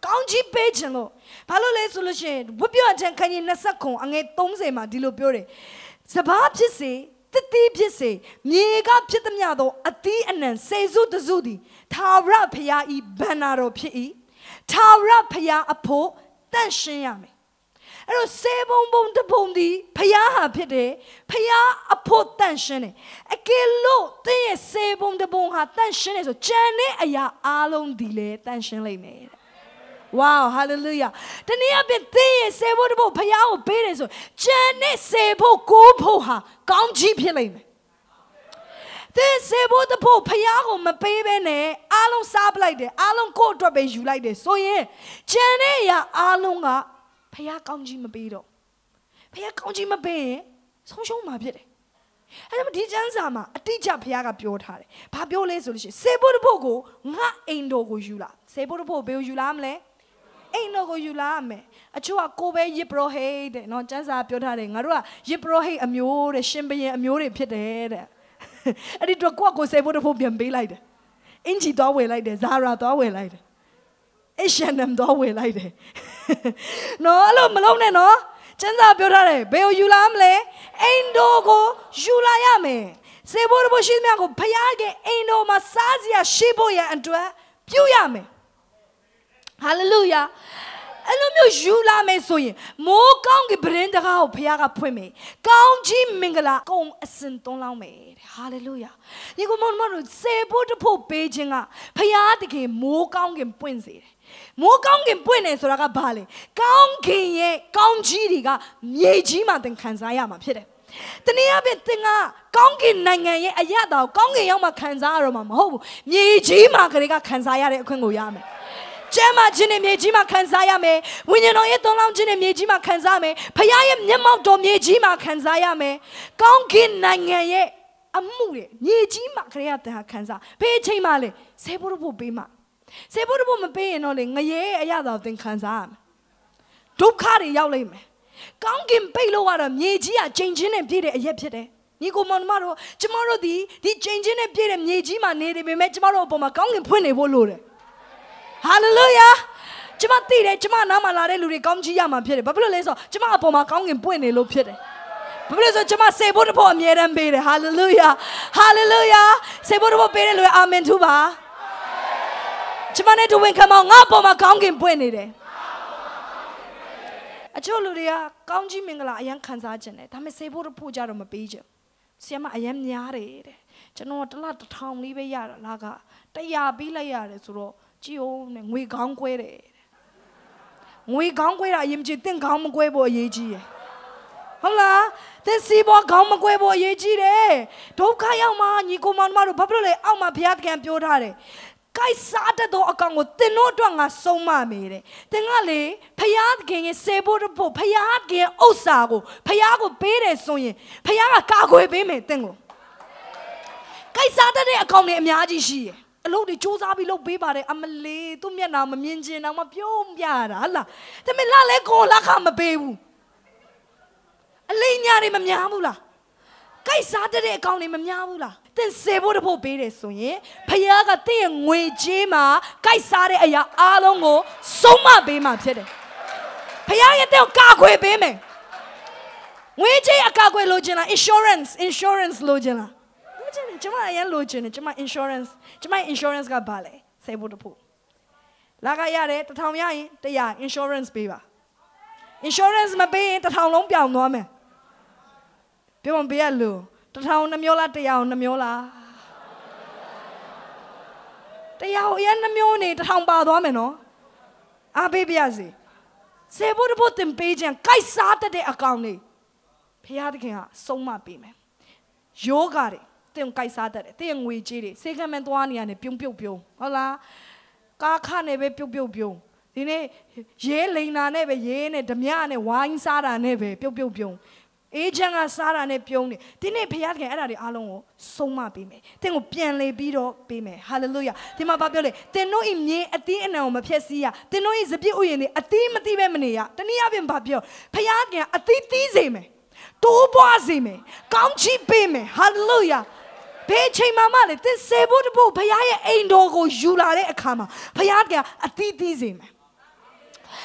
ကောင်းကြီးပေးခြင်းလို့ဘာလို့လဲဆိုလို့ရှိရင်ဝိပဿနာချန်ခန်းကြီးနှစ်ခုအငယ်သုံးဆယ်မှာဒီလိုပြောတယ်စဘာဖြစ်စေတတိဖြစ်စေမြေကဖြစ်သမျှသောအသီးအနှံစေစုတစုသည်သာဝရဖရာဤဘန္နာတော်ဖြစ်၏သာဝရဖရာအဖို့တန့်ရှင်းရမယ်အဲ့တော့စေဘုံဘုံတဘုံဒီဖယားဟာဖြစ်တယ်ဖယားအဖို့တန့်ရှင်းတယ်အကယ်လို့တဲ့ရဲ့စေဘုံတဘုံဟာတန့်ရှင်းတယ်ဆိုကြံတဲ့အရာအားလုံးဒီလေတန့်ရှင်းလိမ့်မယ်တဲ့ဝါးဟာလေလုယာတနည်းအားဖြင့်တဲ့ရဲ့စေဘုံတဘုံဖယားကိုပေးတယ်ဆိုကြံတဲ့စေဘုံကိုဖို့ဟာကောင်းကြီးဖြစ်လိမ့်မယ်တဲ့စေဘုံတဘုံဖယားကိုမပေးဘဲနဲ့အားလုံးစားပလိုက်တယ်အားလုံးကိုယ့်အတွက်ပဲယူလိုက်တယ်ဆိုရင်ကြံတဲ့အရာအားလုံးကဖယားကောင်းကြီးမပေးတော့ဖယားကောင်းကြီးမပေးရင်ဆုံးရှုံးမှာဖြစ်တယ်အဲ့ဒါမှဒီကျမ်းစာမှာအတိအကျဖယားကပြောထားတယ်ဘာပြောလဲဆိုလို့ရှိရင်စေဘုတ်ဖို့ကိုငါအိမ်တော်ကိုယူလာစေဘုတ်ဖို့ဘယ်ကိုယူလာမလဲအိမ်တော်ကိုယူလာမယ်အချို့ကကိုပဲယစ်ပရောဟိတ်တဲ့နော်ကျမ်းစာပြောထားတယ်ငါတို့ကယစ်ပရောဟိတ်အမျိုးတဲ့ရှင်ဘုရင်အမျိုးတွေဖြစ်တယ်တဲ့အဲ့ဒီတော့ကိုကကိုစေဘုတ်ဖို့ပြန်ပေးလိုက်တယ်အင်ဂျီသွားဝယ်လိုက်တယ်ဇာရာသွားဝယ်လိုက်တယ်အရှင်နမ်တော့ဝယ်လိုက်တယ်နော်အဲ့လိုမလုံးနဲ့နော်ကျမ်းစာပြောထားတယ်ဘယ်ကိုယူလာမလဲအိမ်တော်ကိုယူလာရမယ်စေဘိုးဘိုးရှိမြတ်ကိုဖယားကအိမ်တော်မှာစားစရာရှိဖို့ရန်အတွက်ပြုရမယ်ဟာလေလုယာအဲ့လိုမျိုးယူလာမယ်ဆိုရင်မိုးကောင်းကပရင်တကားကိုဖယားကဖွင့်မယ်ကောင်းကြီးမင်္ဂလာကုံအစင်သွန်းလောင်းမယ်တဲ့ဟာလေလုယာဒီကမောင်မတို့စေဘိုးတဖို့ပေးခြင်းကဖယားတကယ်မိုးကောင်းကပွင့်စေတယ်မိုးကောင်းကင်ပွင့်နေဆိုတာကဘာလဲကောင်းကင်ရဲ့ကောင်းကြီးတွေကမြေကြီးမှာသင်ခံစားရမှာဖြစ်တယ်တနည်းအားဖြင့်သင်ကကောင်းကင်နိုင်ငံရဲ့အရသာကိုကောင်းကင်ရောက်မှခံစားရတော့မှာမဟုတ်ဘူးမြေကြီးမှာကလေးကခံစားရတဲ့အခွင့်ကိုရမယ်ကျမ်းမာခြင်းနဲ့မြေကြီးမှာခံစားရမယ်ဝိညာဉ်တော်ရဲ့သုံးလောင်းခြင်းနဲ့မြေကြီးမှာခံစားရမယ်ဖခင်ရဲ့မျက်မှောက်တော်မြေကြီးမှာခံစားရမယ်ကောင်းကင်နိုင်ငံရဲ့အမှုတွေမြေကြီးမှာကလေးကသင်ဟာခံစားဘယ်အချိန်မှလဲဆေးဖို့ဖို့ပေးမှာစေဘုဒ္ဓဘုမပေးရင်တော့လေငရဲအရသာသင်ခံစားရမယ်ဒုက္ခတွေရောက်လိမ့်မယ်ကောင်းကင်ပိတ်လို့ကတော့မြေကြီးကချိန်ချင်းနဲ့ပြည့်တဲ့အရက်ဖြစ်တယ်ညီကိုမောင်မတို့ကျမတို့ဒီဒီချိန်ချင်းနဲ့ပြည့်တဲ့မြေကြီးမှာနေတယ်ပေမဲ့ကျမတို့အပေါ်မှာကောင်းကင်ဖွင့်နေဖို့လိုတယ်ဟာလေလုယာကျမသိတယ်ကျမနားမှာလာတဲ့လူတွေကောင်းကြီးရမှာဖြစ်တယ်ဘာဖြစ်လို့လဲဆိုတော့ကျမအပေါ်မှာကောင်းကင်ပွင့်နေလို့ဖြစ်တယ်ဘာဖြစ်လို့လဲဆိုတော့ကျမစေဘုဒ္ဓဘုအမြဲတမ်းပေးတယ်ဟာလေလုယာဟာလေလုယာစေဘုဒ္ဓဘုပေးတယ်လို့အာမင်ထူပါကျမနဲ့တူဝင်ခံမောင်ငါ့ပေါ်မှာကောင်းကင်ပွင့်နေတယ်အချို့လူတွေကကောင်းကြီးမင်္ဂလာအရန်ခံစားခြင်းတယ်ဒါပေမဲ့စေဖို့ဖို့ကြတော့မပေးချင်ဆီယမအရန်များတယ်တဲ့ကျွန်တော်တစ်လတစ်ထောင်လေးပဲရတာလားကတရားပြီးလိုက်ရတယ်ဆိုတော့ကြည်အောင်နဲ့ငွေခေါင်းကွဲတယ်ငွေခေါင်းကွဲတာအရင်ကြည့်တင့်ခေါင်းမကွဲဖို့အရေးကြီးတယ်ဟုတ်လားတဲ့စီဘောခေါင်းမကွဲဖို့အရေးကြီးတယ်ဒုက္ခရောက်မှညီကိုမောင်တို့ဘာဖြစ်လို့လဲအောက်မှာဘုရားသခင်ပြောထားတယ်ကိုက်စားတဲ့အခါကိုတင်တို့အတွက်ငါဆုံးမမေတဲ့တင်ကလေဖယားခင်ရဲ့စေဖို့ဖို့ဖယားခင်ဥစ္စာကိုဖယားကိုပေးတယ်ဆိုရင်ဖယားကကာကွယ်ပေးမယ်တင်ကိုကိုက်စားတဲ့အကောင်တွေအများကြီးရှိတယ်အလုပ်တွေစူးစမ်းပြီးလုပ်ပေးပါတယ်အမလေးသူ့မျက်နှာမမြင်ချင်တော့မပြုံးပြတာဟလားဒါပေမဲ့လာလဲကိုလက်ခမပေးဘူးအလိညာတွေမများဘူးလားကိုက်စားတဲ့အကောင်တွေမများဘူးလားတင်စေဖို့တဖို့ပေးတယ်ဆိုရင်ဖယားကတင့်ရဲ့ငွေကြေးမှာကိုက်စားတဲ့အရာအားလုံးကိုဆုံးမပေးမှဖြစ်တယ်ဖယားရဲ့တဲ့ကာကွယ်ပေးမယ်ငွေကြေးအကာကွယ်လိုချင်လား insurance insurance လိုချင်လားလိုချင်တယ်ကျွန်မအရင်လိုချင်တယ်ကျွန်မ insurance ကျွန်မ insurance ကဘာလဲစေဖို့တဖို့လာကရတယ်တစ်ထောင်ရရင်တရား insurance ပေးပါ insurance မပေးရင်တစ်ထောင်လုံးပြောင်းသွားမယ်ပြောမပေးရလို့တထောင်နှမျိုးလားတရားနှမျိုးလားတရားအရင်နှမျိုးနေတထောင်ပါသွားမယ်နော်အားပေးပြရစီစေဖို့တဖို့တင်ပေးခြင်းကိုက်စားတဲ့အကောင်လေးဖခင်သခင်ကဆုံးမပေးမယ်ယောဂါတွေတင်ကိုက်စားတတ်တယ်တင်ငွေကြေးတွေစေကမန်သွားနေရတယ်ပြုံပြုတ်ပြုံဟုတ်လားကားခနဲ့ပဲပြုတ်ပြုတ်ပြုံဒီနေ့ရဲလိန်နာနဲ့ပဲရဲနဲ့ဓမြနဲ့ဝိုင်းစားတာနဲ့ပဲပြုတ်ပြုတ်ပြုံအေဂျင့်ကစားတာနဲ့ပြုံးနေဒီနေ့ဖခင်အဲ့ဒါတွေအားလုံးကိုဆုံးမပေးမယ်သင်ကိုပြန်လေပြီးတော့ပေးမယ်ဟာလေလုယာဒီမှာဘာပြောလဲသင်တို့ဤမြေအသီးအနှံကိုမဖျက်ဆီးရသင်တို့ဤစပြည့်ဥယျာဉ်တွေအသီးမသီးပဲမနေရတနည်းအားဖြင့်ဘာပြောဖခင်အသီးသီးစေမယ်တိုးပွားစေမယ်ကောင်းချီးပေးမယ်ဟာလေလုယာဘယ်ချိန်မှမလဲသင်စေဖို့တဖို့ဖခင်ရဲ့အိမ်တော်ကိုယူလာတဲ့အခါမှာဖခင်ကအသီးသီးစေမယ်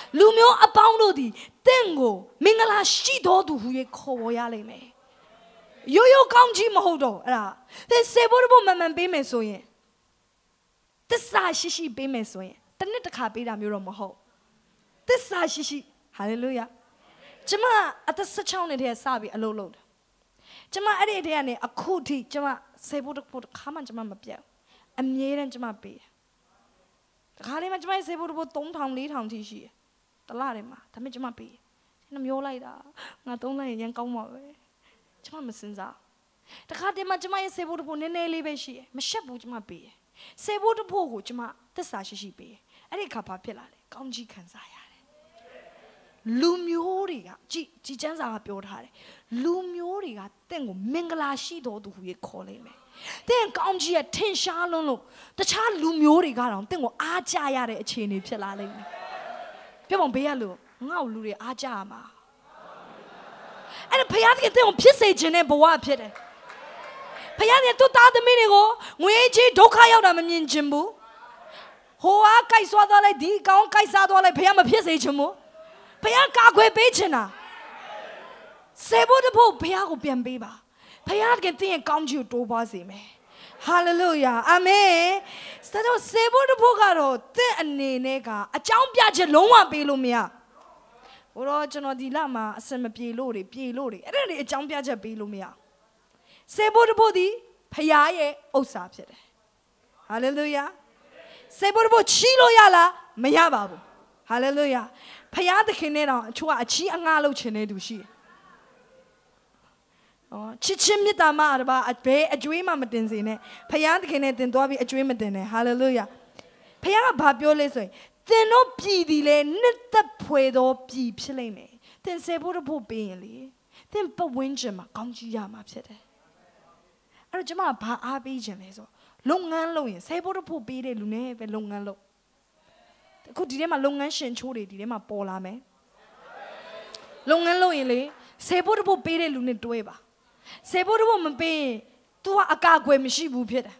လူမျိုးအပေါင်းတို့သည်တင့်ကိုမင်္ဂလာရှိတော်သူဟု၍ခေါ်ဝေါ်ရလိမ့်မယ်ရိုးရိုးကောင်းကြီးမဟုတ်တော့အဲ့ဒါသင်စေဖို့တဖို့မှန်မှန်ပေးမယ်ဆိုရင်သစ္စာရှိရှိပေးမယ်ဆိုရင်တစ်နှစ်တစ်ခါပေးတာမျိုးတော့မဟုတ်သစ္စာရှိရှိဟာလေလုယာကျမအသက်၁၆နှစ်တည်းစပြီးအလုပ်လုပ်တယ်ကျမအဲ့ဒီတည်းကနေအခုထိကျမစေဖို့တဖို့ခါမှကျမမပြတ်အမြဲတမ်းကျမပေးတခါလေးမှကျမစေဖို့တဖို့၃ထောင်၄ထောင်ထိရှိတယ်တလားတယ်မှာဒါပေမဲ့ကျမပေးနှမျောလိုက်တာငါသုံးလိုက်ရင်ရန်ကောင်းပါပဲကျမမစင်စားတခါတည်းမှကျမရဲ့စေဖို့တဖို့နည်းနည်းလေးပဲရှိတယ်မရှက်ဘူးကျမပေးတယ်စေဖို့တဖို့ကိုကျမသစ္စာရှိရှိပေးတယ်အဲ့ဒီခါဘာဖြစ်လာလဲကောင်းကြီးခံစားရတယ်လူမျိုးတွေကကြည်ကြည်ချမ်းစာကပြောထားတယ်လူမျိုးတွေကတင့်ကိုမင်္ဂလာရှိတော်သူဟူ၍ခေါ်လိမ့်မယ်တင့်ကောင်းကြီးရဲ့ထင်ရှားလွန်းလို့တခြားလူမျိုးတွေကတော့တင့်ကိုအားကြရတဲ့အခြေအနေဖြစ်လာလိမ့်မယ်ပြောပုံဘေးရလို့ငါ့ကိုလူတွေအားကြရမှာအဲ့ဒါဖယားတကယ်တင့်ကိုဖြစ်စေခြင်းနဲ့ဘဝဖြစ်တယ်ဖယားเนี่ยသူ့သားသမီးတွေကိုငွေကြီးဒုက္ခရောက်တာမမြင်ချင်ဘူးဟိုအားကြိုက်ဆွာသွားလိုက်ဒီကောင်းကြိုက်စားသွားလိုက်ဖယားမဖြစ်စေချင်ဘူးဖယားကာခွေပေးချင်တာစေဖို့တဖို့ဖယားကိုပြန်ပေးပါဖယားတကယ်တင့်ရဲ့ကောင်းချီကိုတိုးပွားစေမယ်ဟာလေလုယာအာမင်စတော့စေဖို့တဖို့ကတော့တင့်အနေနဲ့ကအကြောင်းပြချက်လုံးဝပေးလို့မရဟိုတော့ကျွန်တော်ဒီလမှာအစင်မပြေလို့တွေပြေလို့တွေအဲ့ဒါတွေအကြောင်းပြချက်ပေးလို့မရစေဖို့တဖို့ဒီဖယားရဲ့ဥစ္စာဖြစ်တယ်ဟာလေလုယာစေဖို့တဖို့ချီးလို့ရလားမရပါဘူးဟာလေလုယာဖယားသခင်နဲ့တော့အချို့ကအချီးအငှားလုပ်ချင်တဲ့သူရှိတယ်။အော်ချစ်ချင်းမြတ်တာမှတပါဘယ်အကျွေးမှမတင်စေနဲ့ဖယားသခင်နဲ့တင်သွားပြီးအကျွေးမတင်နဲ့ဟာလေလုယာဖယားကဘာပြောလဲဆိုရင်သင်တို့ပြည်ဒီလေနှစ်သက်ဖွယ်သောပြည်ဖြစ်လိမ့်မယ်။သင်စေဖို့တဖို့ပေးရင်လေသင်ပတ်ဝန်းကျင်မှာကောင်းကြီးရမှာဖြစ်တယ်။အဲ့တော့ကျွန်မဘာအားပေးခြင်းလဲဆိုလုပ်ငန်းလုပ်ရင်စေဖို့တဖို့ပေးတဲ့လူနဲ့ပဲလုပ်ငန်းလုပ်အခုဒီထဲမှာလုပ်ငန်းရှင်ချိုးတွေဒီထဲမှာပေါ်လာမယ်လုပ်ငန်းလုပ်ရင်လေစေဖို့တဖို့ပေးတဲ့လူနဲ့တွဲပါစေဖို့တဖို့မပေးရင် तू ကအကာအကွယ်မရှိဘူးဖြစ်တယ်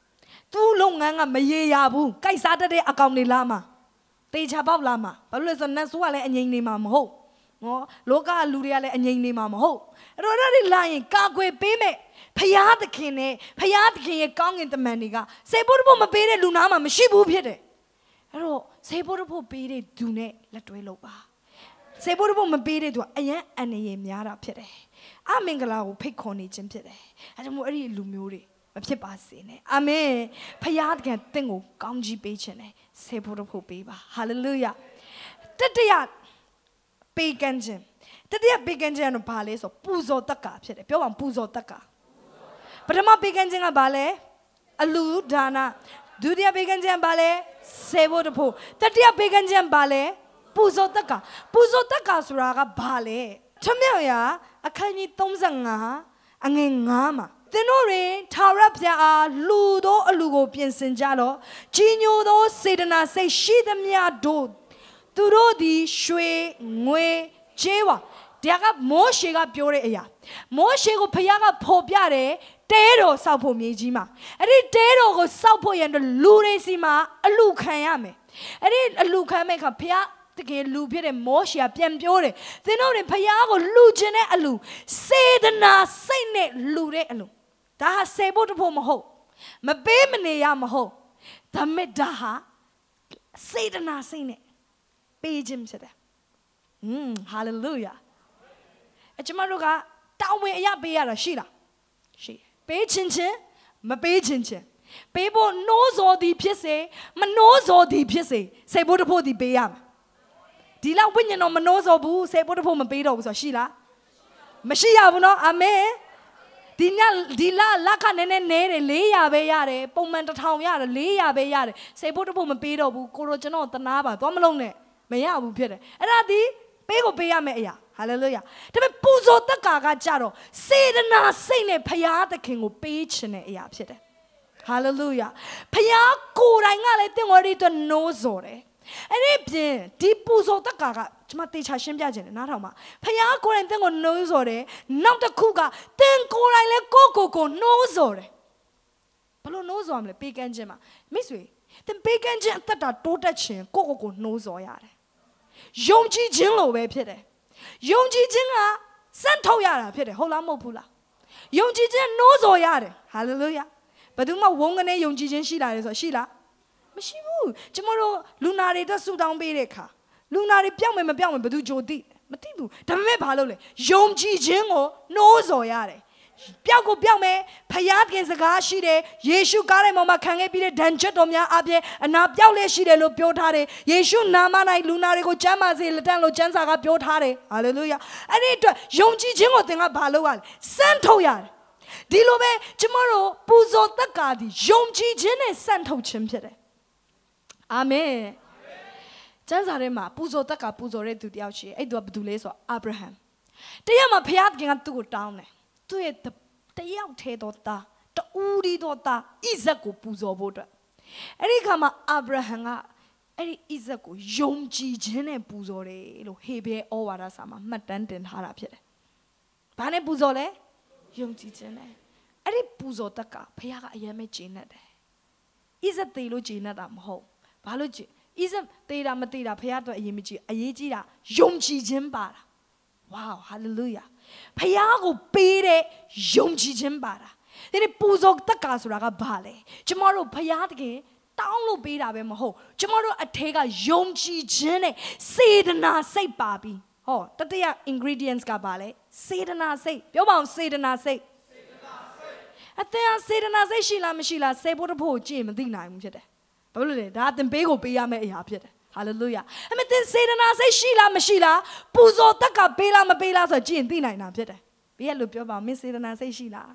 तू လုပ်ငန်းကမရေရဘူးကြိုက်စားတတ်တဲ့အကောင်တွေလာမှာတေချာပေါက်လာမှာဘာလို့လဲဆိုတော့နတ်ဆိုးကလည်းအငိမ့်နေမှာမဟုတ်နော်လောကလူတွေကလည်းအငိမ့်နေမှာမဟုတ်အဲ့တော့အဲ့ဒီလာရင်ကာကွယ်ပေးမယ်ဖယားသခင်နဲ့ဖယားသခင်ရဲ့ကောင်းကင်တမန်တွေကစေဖို့တဖို့မပေးတဲ့လူနာမှာမရှိဘူးဖြစ်တယ်အဲ့တော့စေဖို့တဖို့ပေးတဲ့သူနဲ့လက်တွဲလုပ်ပါစေဖို့တဖို့မပေးတဲ့သူကအယံအန္တရာယ်များတာဖြစ်တယ်အမင်္ဂလာကိုဖိတ်ခေါ်နေခြင်းဖြစ်တယ်အဲဒါမို့အဲ့ဒီလူမျိုးတွေမဖြစ်ပါစေနဲ့အာမင်ဖယားတခင်တင့်ကိုကောင်းကြီးပေးခြင်းနဲ့စေဖို့တဖို့ပေးပါဟာလေလုယာတတိယပေးကမ်းခြင်းတတိယပေးကမ်းခြင်းကတော့ဘာလဲဆိုပူဇော်တက္ကာဖြစ်တယ်ပြောပါပူဇော်တက္ကာပထမပေးကမ်းခြင်းကဘာလဲအလူဒါနဒုတိယပေးကမ်းခြင်းဘာလဲစေဖို့တဖို့တတိယပေးကမ်းခြင်းဘာလဲပူဇော်တက္ကာပူဇော်တက္ကာဆိုတာကဘာလဲထမြောက်ရာအခန်းကြီး၃၅အငယ်၅မှာသင်တို့တွင်ထာဝရဘုရားအားလှူသောအလူကိုပြင်ဆင်ကြလော့ကြီးညိုသောစေတနာစိတ်ရှိသမျှတို့သူတို့သည်ရွှေငွေကြေးဝါဒါကမောရှေကပြောတဲ့အရာမောရှေကိုဘုရားကဖော်ပြတယ်တဲတော်စောက်ဖို့မြေကြီးမှာအဲ့ဒီတဲတော်ကိုစောက်ဖို့ရန်လူတွေစီမှာအလူခံရမယ်အဲ့ဒီအလူခံမဲ့ခါဘုရားတကယ်လူဖြစ်တဲ့မောရှေကပြန်ပြောတယ်သင်တို့တွေဘုရားကိုလူခြင်းတဲ့အလူစေတနာစိတ်နဲ့လူတဲ့အလူဒါဟာစေဖို့တဖို့မဟုတ်မပေးမနေရမဟုတ်ဒါမဲ့ဒါဟာစေတနာစိတ်နဲ့ပေးခြင်းဖြစ်တယ်อืมဟာလေလုယာအကျမတို့ကတောင်းဝင်အရာပေးရတာရှိလားရှိပေးခြင်းချင်းမပေးခြင်းချင်းပေးဖို့နှိုးစော်သည်ဖြစ်စေမနှိုးစော်သည်ဖြစ်စေစေဖို့တဖို့သည်ပေးရမယ်ဒီလောက်ဝိညာဉ်တော်မနှိုးစော်ဘူးစေဖို့တဖို့မပေးတော့ဘူးဆိုရှိလားမရှိရဘူးနော်အာမင်ဒီညဒီလလက်ခနဲနဲနဲတယ်၄ရာပဲရတယ်ပုံမှန်တစ်ထောင်ရတယ်၄ရာပဲရတယ်စေဖို့တဖို့မပေးတော့ဘူးကိုရောကျွန်တော်တနာပါသွားမလုံးနဲ့မရဘူးဖြစ်တယ်အဲ့ဒါဒီပေးကိုပေးရမယ့်အရာဟာလေလုယာဒါပေမဲ့ပူဇော်တက္ကာကကြတော့စေတနာစိတ်နဲ့ဖယားသခင်ကိုပေးခြင်းတဲ့အရာဖြစ်တယ်ဟာလေလုယာဖယားကိုယ်တိုင်ကလည်းတင်ဝရီအတွက်နိုးစော်တယ်အဲ့ဒီပြင်ဒီပူဇော်တက္ကာကကျွန်မတေချာရှင်းပြခြင်းနဲ့နားထောင်ပါဖယားကိုယ်တိုင်တင်ကိုနိုးစော်တယ်နောက်တစ်ခုကတင်ကိုယ်တိုင်လည်းကိုကိုကိုနိုးစော်တယ်ဘလို့နိုးစော်မလဲပေးကမ်းခြင်းမှာမိတ်ဆွေတင်ပေးကမ်းခြင်းအသက်တာတိုးတက်ခြင်းကိုကိုကိုနိုးစော်ရတယ်ယုံကြည်ခြင်းလိုပဲဖြစ်တယ်ယုံကြည်ခြင်းကစံထုတ်ရတာဖြစ်တယ်ဟုတ်လားမဟုတ်ဘူးလားယုံကြည်ခြင်းနိုးစော်ရတယ်ဟာလေလုယာဘယ်သူမှဝုန်းကနေယုံကြည်ခြင်းရှိလာတယ်ဆိုရှိလားမရှိဘူးကျမတို့လူနာတွေအတွက်ဆူတောင်းပေးတဲ့အခါလူနာတွေပြောင်းမယ်မပြောင်းမယ်ဘယ်သူကြိုသိမသိဘူးဒါပေမဲ့ဘာလို့လဲယုံကြည်ခြင်းကိုနိုးစော်ရတယ်ပျောက်ကိုပျောက်မယ်ဖယားခင်စကားရှိတယ်ယေရှုကားတဲ့မောင်မှာခံခဲ့ပြီးတဲ့ဒဏ်ချက်တော်များအပြင်အနာပျောက်လက်ရှိတယ်လို့ပြောထားတယ်ယေရှုနာမ၌လူနာတွေကိုကျမ်းမာစေလက်တန့်လို့ကျမ်းစာကပြောထားတယ်ဟာလေလုယာအဲ့ဒီအတွက်ယုံကြည်ခြင်းကိုသင်ကဘာလုပ်ရလဲစံထုတ်ရတယ်ဒီလိုပဲကျမတို့ပူဇော်သက်ကာသည်ယုံကြည်ခြင်းနဲ့စံထုတ်ခြင်းဖြစ်တယ်အာမင်ကျမ်းစာထဲမှာပူဇော်သက်ကာပူဇော်တဲ့သူတယောက်ရှိတယ်အဲ့သူကဘယ်သူလဲဆိုတော့အာဗြဟံတရက်မှာဖယားခင်ကသူ့ကိုတောင်းတယ်သူ့ရဲ့တယောက်ထဲသောသားတူရီသောသားဣဇက်ကိုပူဇော်ဖို့အတွက်အဲ့ဒီခါမှာအာဗြဟံကအဲ့ဒီဣဇက်ကိုယုံကြည်ခြင်းနဲ့ပူဇော်တယ်လို့ဟေဘဲဩဝါဒစာမှာမှတ်တမ်းတင်ထားတာဖြစ်တယ်။ဘာနဲ့ပူဇော်လဲယုံကြည်ခြင်းနဲ့အဲ့ဒီပူဇော်တက်ကဘုရားကအယံမဲ့ကျေနပ်တယ်။ဣဇက်သေးလို့ကျေနပ်တာမဟုတ်ဘာလို့ကျေဣဇက်သေးတာမသေးတာဘုရားအတွက်အရေးမကြီးအရေးကြီးတာယုံကြည်ခြင်းပါတာဝေါဟာလေလုယာဖယားကိုပေးတဲ့ယုံကြည်ခြင်းပါတာဒီပူဇော်တက်ကာဆိုတာကဘာလဲကျမတို့ဖယားတကယ်တောင်းလို့ပေးတာပဲမဟုတ်ကျမတို့အထက်ကယုံကြည်ခြင်းနဲ့စေတနာစိတ်ပါပြီးဟောတတိယ ingredients ကဘာလဲစေတနာစိတ်ပြောပါအောင်စေတနာစိတ်စေတနာစိတ်အသင်စေတနာစိတ်ရှိလားမရှိလားစေဖို့တဖို့ကြည့်မသိနိုင်ဘူးဖြစ်တယ်ဘာလို့လဲဒါအသင်ပေးကိုပေးရမယ့်အရာဖြစ်တယ်ဟာလေလုယာအမေသင်စေတနာစိတ်ရှိလားမရှိလားပူဇော်တက်ကပေးလားမပေးလားဆိုကြည့်ရင်သိနိုင်တာဖြစ်တယ်ဘေးကလို့ပြောပါမင်းစေတနာစိတ်ရှိလား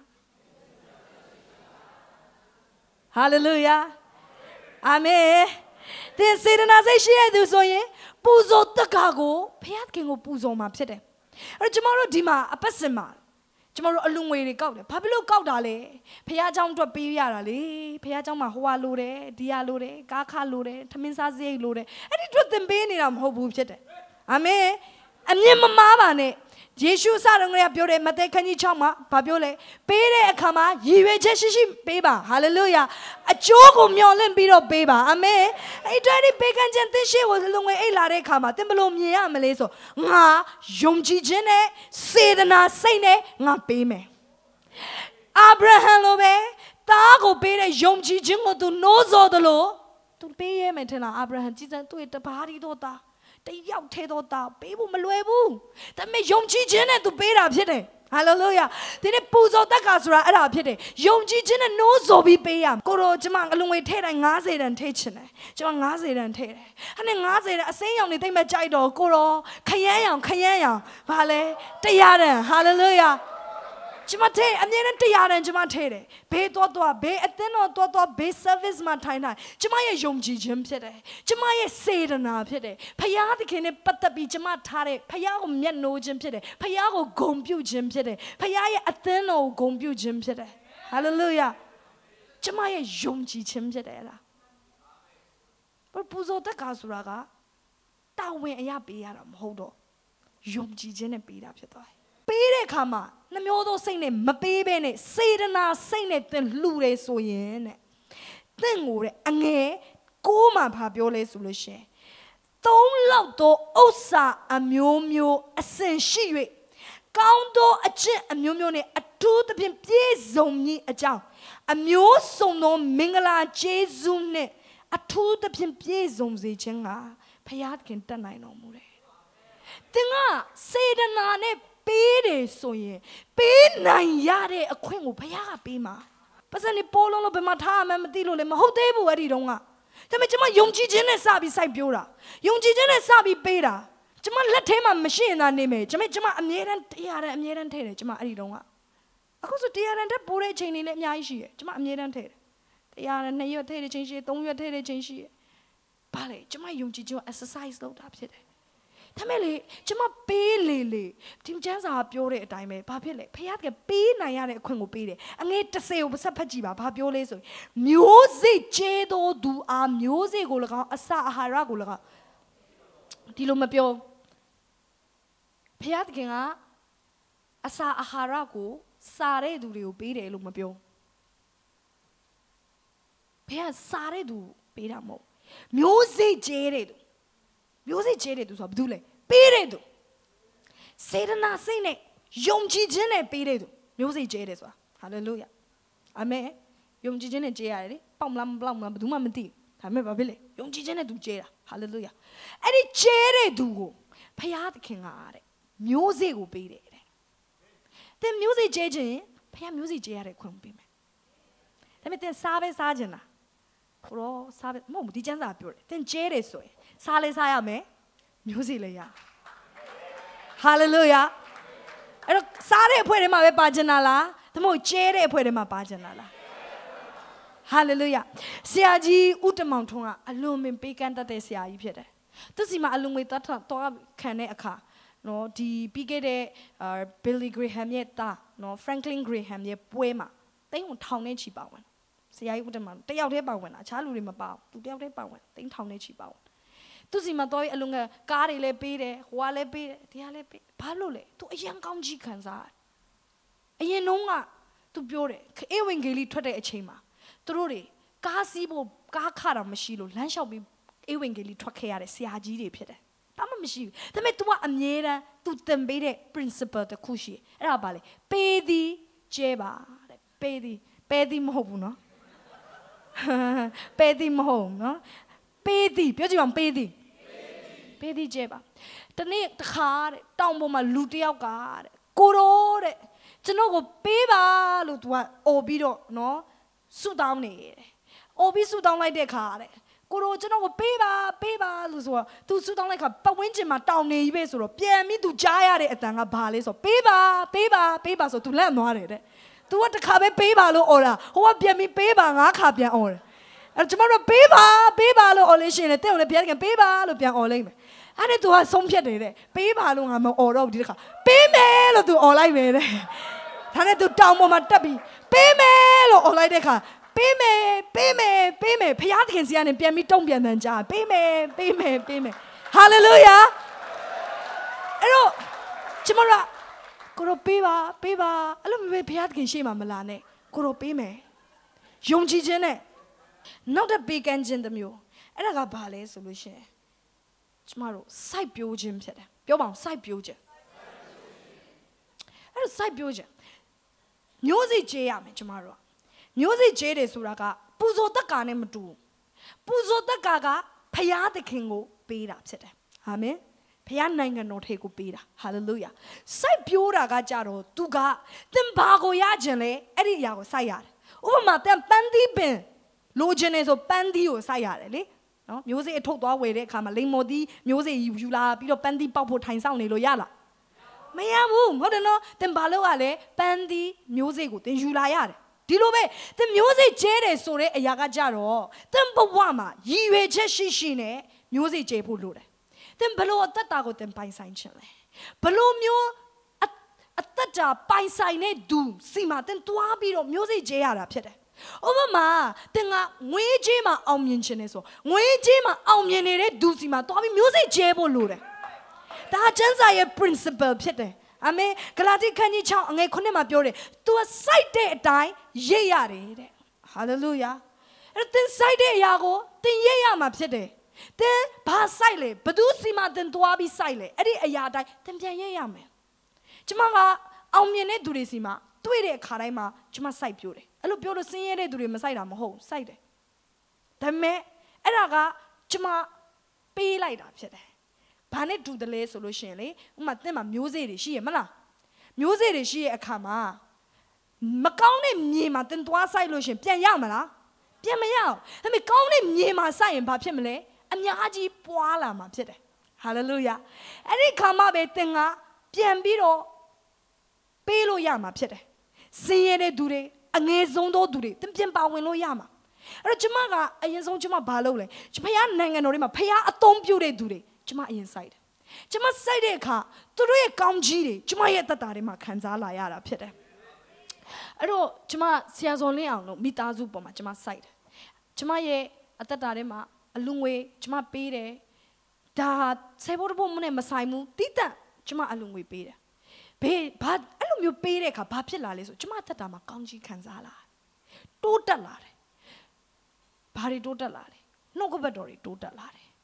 ဟာလေလုယာအာမင်သင်စေတနာစိတ်ရှိတဲ့သူဆိုရင်ပူဇော်တက်ကကိုဘုရားခင်ကိုပူဇော်မှာဖြစ်တယ်အဲ့တော့ကျမတို့ဒီမှာအပတ်စင်မှာကျမတို့အလူငွေတွေကောက်တယ်ဘာဖြစ်လို့ကောက်တာလဲဖះเจ้าအတွက်ပေးရတာလေဖះเจ้าမှာဟိုဟာလိုတယ်ဒီဟာလိုတယ်ကားခါလိုတယ်ထမင်းစားစရိတ်လိုတယ်အဲ့ဒီအတွက်သင်ပေးနေတာမဟုတ်ဘူးဖြစ်တယ်အာမင်အမြင်မမားပါနဲ့ယေရှုစတော်ကပြောတယ်မဿဲခန်းကြီး၆မှာဘာပြောလဲပေးတဲ့အခါမှာရည်ရွယ်ချက်ရှိရှိပေးပါဟာလေလုယာအကျိုးကိုမျှော်လင့်ပြီးတော့ပေးပါအာမင်အဲ့ဒီတိုင်းပေးကမ်းခြင်းသင်ရှိကိုလုံငွေအိတ်လာတဲ့အခါမှာသင်ဘယ်လိုမြင်ရမလဲဆိုငါယုံကြည်ခြင်းနဲ့စေတနာစိတ်နဲ့ငါပေးမယ်အာဗြဟံလိုပဲသားကိုပေးတဲ့ယုံကြည်ခြင်းကိုသူနိုးစော်တယ်လို့သူပေးရမယ်ထင်လားအာဗြဟံကြည်စံသူ့ရဲ့တပါးရီတော့သားတယောက်ထဲတော့တာပေးဖို့မလွယ်ဘူးဒါပေမဲ့ယုံကြည်ခြင်းနဲ့သူပေးတာဖြစ်တယ်ဟာလေလုယာဒီနေ့ပူဇော်တက်ကဆိုတာအဲ့ဒါဖြစ်တယ်ယုံကြည်ခြင်းနဲ့နိုးစော်ပြီးပေးရကိုတော့ကျမအလုံငွေထည့်တိုင်း၅၀တန်ထည့်ချင်တယ်ကျမ၅၀တန်ထည့်တယ်အဲ့နဲ့၅၀တန်အစိမ်းရောင်တွေတိတ်မကြိုက်တော့ကိုတော့ခရမ်းရောင်ခရမ်းရောင်ဘာလဲတရားတန်ဟာလေလုယာကျမထဲအမြဲတမ်းတရားတန်ကျမထဲတယ်ဘေးတော့တော့ဘေးအသင်းတော်တော့တော့ဘေး service မှာထိုင်ထိုင်ကျမရဲ့ယုံကြည်ခြင်းဖြစ်တယ်ကျမရဲ့စေတနာဖြစ်တယ်ဖယားသခင်နဲ့ပတ်သက်ပြီးကျမထားတဲ့ဖယားကိုမျက်နှိုးခြင်းဖြစ်တယ်ဖယားကိုဂုဏ်ပြုခြင်းဖြစ်တယ်ဖယားရဲ့အသင်းတော်ကိုဂုဏ်ပြုခြင်းဖြစ်တယ်ဟာလေလုယာကျမရဲ့ယုံကြည်ခြင်းဖြစ်တယ်လားပူဇော်တက်ကဆိုတာကတာဝန်အရာပေးရတာမဟုတ်တော့ယုံကြည်ခြင်းနဲ့ပေးတာဖြစ်သွားတယ်ပေးတဲ့အခါမှာနှမျိုးသောစိတ်နဲ့မပေးဘဲနဲ့စေတနာစိတ်နဲ့သင်လှူတယ်ဆိုရင်တဲ့သင်ကိုတဲ့အငယ်ကိုးမှာဘာပြောလဲဆိုလို့ရှင်သုံးလောက်သောဥစ္စာအမျိုးမျိုးအစဉ်ရှိ၍ကောင်းသောအကျင့်အမျိုးမျိုးနဲ့အထူးသဖြင့်ပြည့်စုံမည်အကြောင်းအမျိုးစုံသောမင်္ဂလာကျေးဇူးနဲ့အထူးသဖြင့်ပြည့်စုံစေခြင်းကဘုရားခင်တတ်နိုင်တော်မူတယ်သင်ကစေတနာနဲ့ပေးတယ်ဆိုရင်ပေးနိုင်ရတဲ့အခွင့်ကိုဘုရားကပေးမှာပတ်စံနေပေါ်လုံးလို့ဘယ်မှာထားမှမသိလို့လည်းမဟုတ်သေးဘူးအဲ့ဒီတုန်းကဒါပေမဲ့ကျွန်မယုံကြည်ခြင်းနဲ့စပြီးစိုက်ပျိုးတာယုံကြည်ခြင်းနဲ့စပြီးပေးတာကျွန်မလက်ထဲမှာမရှိရင်သာနေမယ်ကျွန်မကျွန်မအမြဲတမ်းတရားတမ်းအမြဲတမ်းထည့်တယ်ကျွန်မအဲ့ဒီတုန်းကအခုဆိုတရားတမ်းတက်ပိုးတဲ့အချိန်တွေလည်းအများကြီးရှိတယ်ကျွန်မအမြဲတမ်းထည့်တယ်တရားတမ်းနှစ်ရက်ထည့်တဲ့ချိန်ရှိတယ်သုံးရက်ထည့်တဲ့ချိန်ရှိတယ်ဘာလဲကျွန်မယုံကြည်ခြင်း exercise လုပ်တာဖြစ်တယ်ဒါမဲ့လေကျွန်မပေးလေလေဒီကျမ်းစာပြောတဲ့အတိုင်းပဲဘာဖြစ်လဲဖခင်ကပေးနိုင်ရတဲ့အခွင့်ကိုပေးတယ်အငယ်တစ်ဆယ်ကိုပါဆက်ဖတ်ကြည့်ပါဘာပြောလဲဆိုရင်မျိုးစေ့ကျဲသောသူအားမျိုးစေ့ကို၎င်းအစာအာဟာရကို၎င်းဒီလိုမပြောဖခင်ကအစာအာဟာရကိုစားတဲ့သူတွေကိုပေးတယ်လို့မပြောဖခင်စားတဲ့သူပေးတာမဟုတ်မျိုးစေ့ကျဲတဲ့သူ music ကျဲတယ်သူဆိုဘာလို့လဲပေးတယ်သူစေတနာစိတ်နဲ့ယုံကြည်ခြင်းနဲ့ပေးတယ်သူ music ကျဲတယ်ဆိုတာ hallelujah အာမင်ယုံကြည်ခြင်းနဲ့ကျဲရတယ်လေပေါက်မလားမပေါက်မလားဘယ်သူမှမသိဒါပေမဲ့ဘာဖြစ်လဲယုံကြည်ခြင်းနဲ့သူကျဲတာ hallelujah အဲ့ဒီကျဲတဲ့သူကိုဖခင်သခင်ကတဲ့ music ကိုပေးတယ်တဲ့သင် music ကျဲခြင်းဖခင် music ကျဲရတဲ့ခွင့်ပေးမယ်ဒါပေမဲ့သင်စားပဲစားခြင်းလားကိုရောစားပဲမဟုတ်ဘူးဒီကျမ်းစာပြောတယ်သင်ကျဲတယ်ဆိုရင်စားလဲစားရမယ် music လည်းရ hallelujah အဲ့တော့စားတဲ့အဖွဲထဲမှာပဲပါခြင်းလားဒါမှမဟုတ်ကျဲတဲ့အဖွဲထဲမှာပါခြင်းလား hallelujah ဆရာကြီးဦးတမောင်ထွန်းကအလွန်ပင်ပေးကမ်းတတ်တဲ့ဆရာကြီးဖြစ်တယ်သူစီမှာအလွန်ငွေတတ်တော့ခံတဲ့အခါနော်ဒီပြီးခဲ့တဲ့ Billy Graham ရဲ့သားနော် Franklin Graham ရဲ့ပွဲမှာတိန်းထောင်နဲ့ချီပါဝင်ဆရာကြီးဦးတမောင်တယောက်တည်းပါဝင်တာအခြားလူတွေမပါဘူးသူတယောက်တည်းပါဝင်တိန်းထောင်နဲ့ချီပါဝင်သူစီမှာတော့အလွန်ငယ်ကားတွေလည်းပေးတယ်ဟိုကလည်းပေးတယ်ဒီကလည်းပေးဘာလို့လဲသူအရင်ကောင်းကြီးခံစားအရင်နှုန်းကသူပြောတယ်အေဝံဂေလိထွက်တဲ့အချိန်မှာသူတို့တွေကားစီးဖို့ကားခတာမရှိလို့လမ်းလျှောက်ပြီးအေဝံဂေလိထွက်ခဲ့ရတဲ့ဆရာကြီးတွေဖြစ်တယ်ဘာမှမရှိဘူးဒါပေမဲ့ तू ကအမြဲတမ်း तू သင်ပေးတဲ့ principle တစ်ခုရှိအဲ့ဒါပါလေပေးသည်ကျဲပါတဲ့ပေးသည်ပေးသည်မဟုတ်ဘူးနော်ပေးသည်မဟုတ်နော်ပေးသည်ပြောကြည့်အောင်ပေးသည်ပေးသည်ကျဲပါတနေ့တစ်ခါတဲ့တောင်ပေါ်မှာလူတစ်ယောက်ကတဲ့ကိုရိုးတဲ့ကျွန်တော်ကိုပေးပါလို့ तू ကအော်ပြီးတော့နော်ဆုတောင်းနေတယ်အော်ပြီးဆုတောင်းလိုက်တဲ့ခါတဲ့ကိုရိုကျွန်တော်ကိုပေးပါပေးပါလို့ဆိုတော့ तू ဆုတောင်းလိုက်ခါပတ်ဝန်းကျင်မှာတောင်းနေကြီးပဲဆိုတော့ပြန်ပြီး तू ကြားရတဲ့အတန်ကဘာလဲဆိုတော့ပေးပါပေးပါပေးပါဆို तू လန့်သွားတယ်တဲ့ तू ကတစ်ခါပဲပေးပါလို့အော်တာဟိုကပြန်ပြီးပေးပါငါးခါပြန်အော်တယ်အဲ့ကျွန်တော်တို့ပေးပါပေးပါလို့အော်လို့ရှိရင်တဲ့ုံလည်းဘုရားကပေးပါလို့ပြန်အော်လိုက်မယ်အဲ့ဒါ तू ကဆုံးဖြတ်တယ်တဲ့ပေးပါလို့ငါမအော်တော့ဘူးဒီတစ်ခါပေးမယ်လို့ तू အော်လိုက်မယ်တဲ့ဒါနဲ့ तू တောင်ပေါ်မှာတက်ပြီးပေးမယ်လို့အော်လိုက်တဲ့ခါပေးမယ်ပေးမယ်ပေးမယ်ဖခင်သခင်စီကနေပြန်ပြီးတုံ့ပြန်တယ်ကြားပေးမယ်ပေးမယ်ပေးမယ်ဟာလေလုယာအဲ့တော့ကျွန်မတို့ကိုရောပေးပါပေးပါအဲ့လိုမျိုးဖခင်သခင်ရှေ့မှာမလာနဲ့ကိုရောပေးမယ်ယုံကြည်ခြင်းနဲ့နောက်တဲ့ပေးကမ်းခြင်းတစ်မျိုးအဲ့ဒါကဘာလဲဆိုလို့ရှိရင်ကျွန်မတို့စိုက်ပျိုးခြင်းဖြစ်တယ်ပြောပါအောင်စိုက်ပျိုးခြင်းအဲ့ဒါစိုက်ပျိုးခြင်းမျိုးစိကျေးရမယ်ကျွန်မတို့မျိုးစိကျေးတယ်ဆိုတာကပူဇော်တက်ကာနဲ့မတူပူဇော်တက်ကာကဖျားသခင်ကိုပေးတာဖြစ်တယ်အာမင်ဖျားနိုင်ငံတော်ထေကိုပေးတာဟာလေလုယာစိုက်ပျိုးတာကကြတော့သူကသင်ဘာကိုရခြင်းလဲအဲ့ဒီအရာကိုစိုက်ရတယ်ဥပမာသင်ပန်းသီးပင်လိုချင်နေဆိုပန်းသီးကိုစိုက်ရတယ်လေနော်မျိုးစိအထုတ်သွားဝယ်တဲ့အခါမှာလိမ္မော်သီးမျိုးစိယူလာပြီးတော့ပန်းသီးပေါက်ဖို့ထိုင်ဆောင်နေလို့ရလားမရဘူးဟုတ်တယ်နော်သင်ဘာလို့ ကလဲပန်းသီးမျိုးစိကိုသင်ယူလာရတယ်ဒီလိုပဲသင်မျိုးစိကျဲတယ်ဆိုတဲ့အရာကကြတော့သင်ဘဝမှာရည်ရွယ်ချက်ရှိရှိနဲ့မျိုးစိကျဲဖို့လိုတယ်သင်ဘလို့အသက်တာကိုသင်ပိုင်ဆိုင်ခြင်းလဲဘလို့မျိုးအသက်တာပိုင်ဆိုင်တဲ့ဒူစီမှာသင်တွားပြီးတော့မျိုးစိကျဲရတာဖြစ်တယ်ဥပမာသင်ကငွေကြေးမှာအောင်မြင်ခြင်းလဲဆိုငွေကြေးမှာအောင်မြင်နေတဲ့ဒူစီမှာတွားပြီးမျိုးစိကျဲဖို့လိုတယ်ဒါကျမ်းစာရဲ့ principle ဖြစ်တယ်အာမင်ဂလာတိခန်းကြီး၆အငယ်ခုနှစ်မှာပြောတယ် तू စိုက်တဲ့အတိုင်းရိပ်ရတယ်တဲ့ဟာလေလုယာအဲ့သင်စိုက်တဲ့အရာကိုသင်ရိပ်ရမှာဖြစ်တယ်သင်ဘာစိုက်လဲဘသူစီမှာသင်သွားပြီးစိုက်လဲအဲ့ဒီအရာတိုင်းသင်ပြန်ရိပ်ရမယ်ကျွန်မကအောင်မြင်တဲ့သူတွေစီမှာတွေ့တဲ့အခါတိုင်းမှာကျွန်မစိုက်ပြိုးတယ်အဲ့လိုပြောလို့ဆင်းရဲတဲ့သူတွေမစိုက်တာမဟုတ်စိုက်တယ်ဒါပေမဲ့အဲ့ဒါကကျွန်မပေးလိုက်တာဖြစ်တယ်ဘာနဲ့တူတယ်လဲဆိုလို့ရှိရင်လေဥမာသင်မှာမျိုးစေ့တွေရှိရမလားမျိုးစေ့တွေရှိရဲ့အခါမှာမကောင်းတဲ့မြေမှာသင်သွားဆိုင်လို့ရှိရင်ပြန်ရမလားပြန်မရအောင်ဒါပေမဲ့ကောင်းတဲ့မြေမှာဆိုင်ရင်ဘာဖြစ်မလဲအများကြီးပွားလာမှာဖြစ်တယ်ဟာလေလုယာအဲ့ဒီခါမှပဲသင်ကပြန်ပြီးတော့ပေးလို့ရမှာဖြစ်တယ်စင်ရတဲ့သူတွေအငယ်ဆုံးသောသူတွေသင်ပြန်ပါဝင်လို့ရမှာအဲ့တော့ကျွန်မကအရင်ဆုံးကျွန်မဘာလုပ်လဲဖခင်နိုင်ငံတော်တွေမှာဖခင်အသုံးပြုတဲ့သူတွေကျွန်မအရင်စိုက်တယ်ကျွန်မစိုက်တဲ့အခါသူတို့ရဲ့ကောင်းကြီးတွေကျွန်မရဲ့သက်တာတွေမှာခံစားလာရတာဖြစ်တယ်အဲ့တော့ကျွန်မဆရာဇော်လင်းအောင်လို့မိသားစုပေါ်မှာကျွန်မစိုက်တယ်ကျွန်မရဲ့အသက်တာတွေမှာအလူငွေကျွန်မပေးတယ်ဒါဆယ်ဘိုးတဘိုးမနဲ့မဆိုင်ဘူးတိတန့်ကျွန်မအလူငွေပေးတယ်ဘေးဘာအဲ့လိုမျိုးပေးတဲ့အခါဘာဖြစ်လာလဲဆိုကျွန်မအသက်တာမှာကောင်းကြီးခံစားလာတိုးတက်လာတယ်ဘာတွေတိုးတက်လာလဲနှုတ်ကပတ်တော်တွေတိုးတက်လာတယ်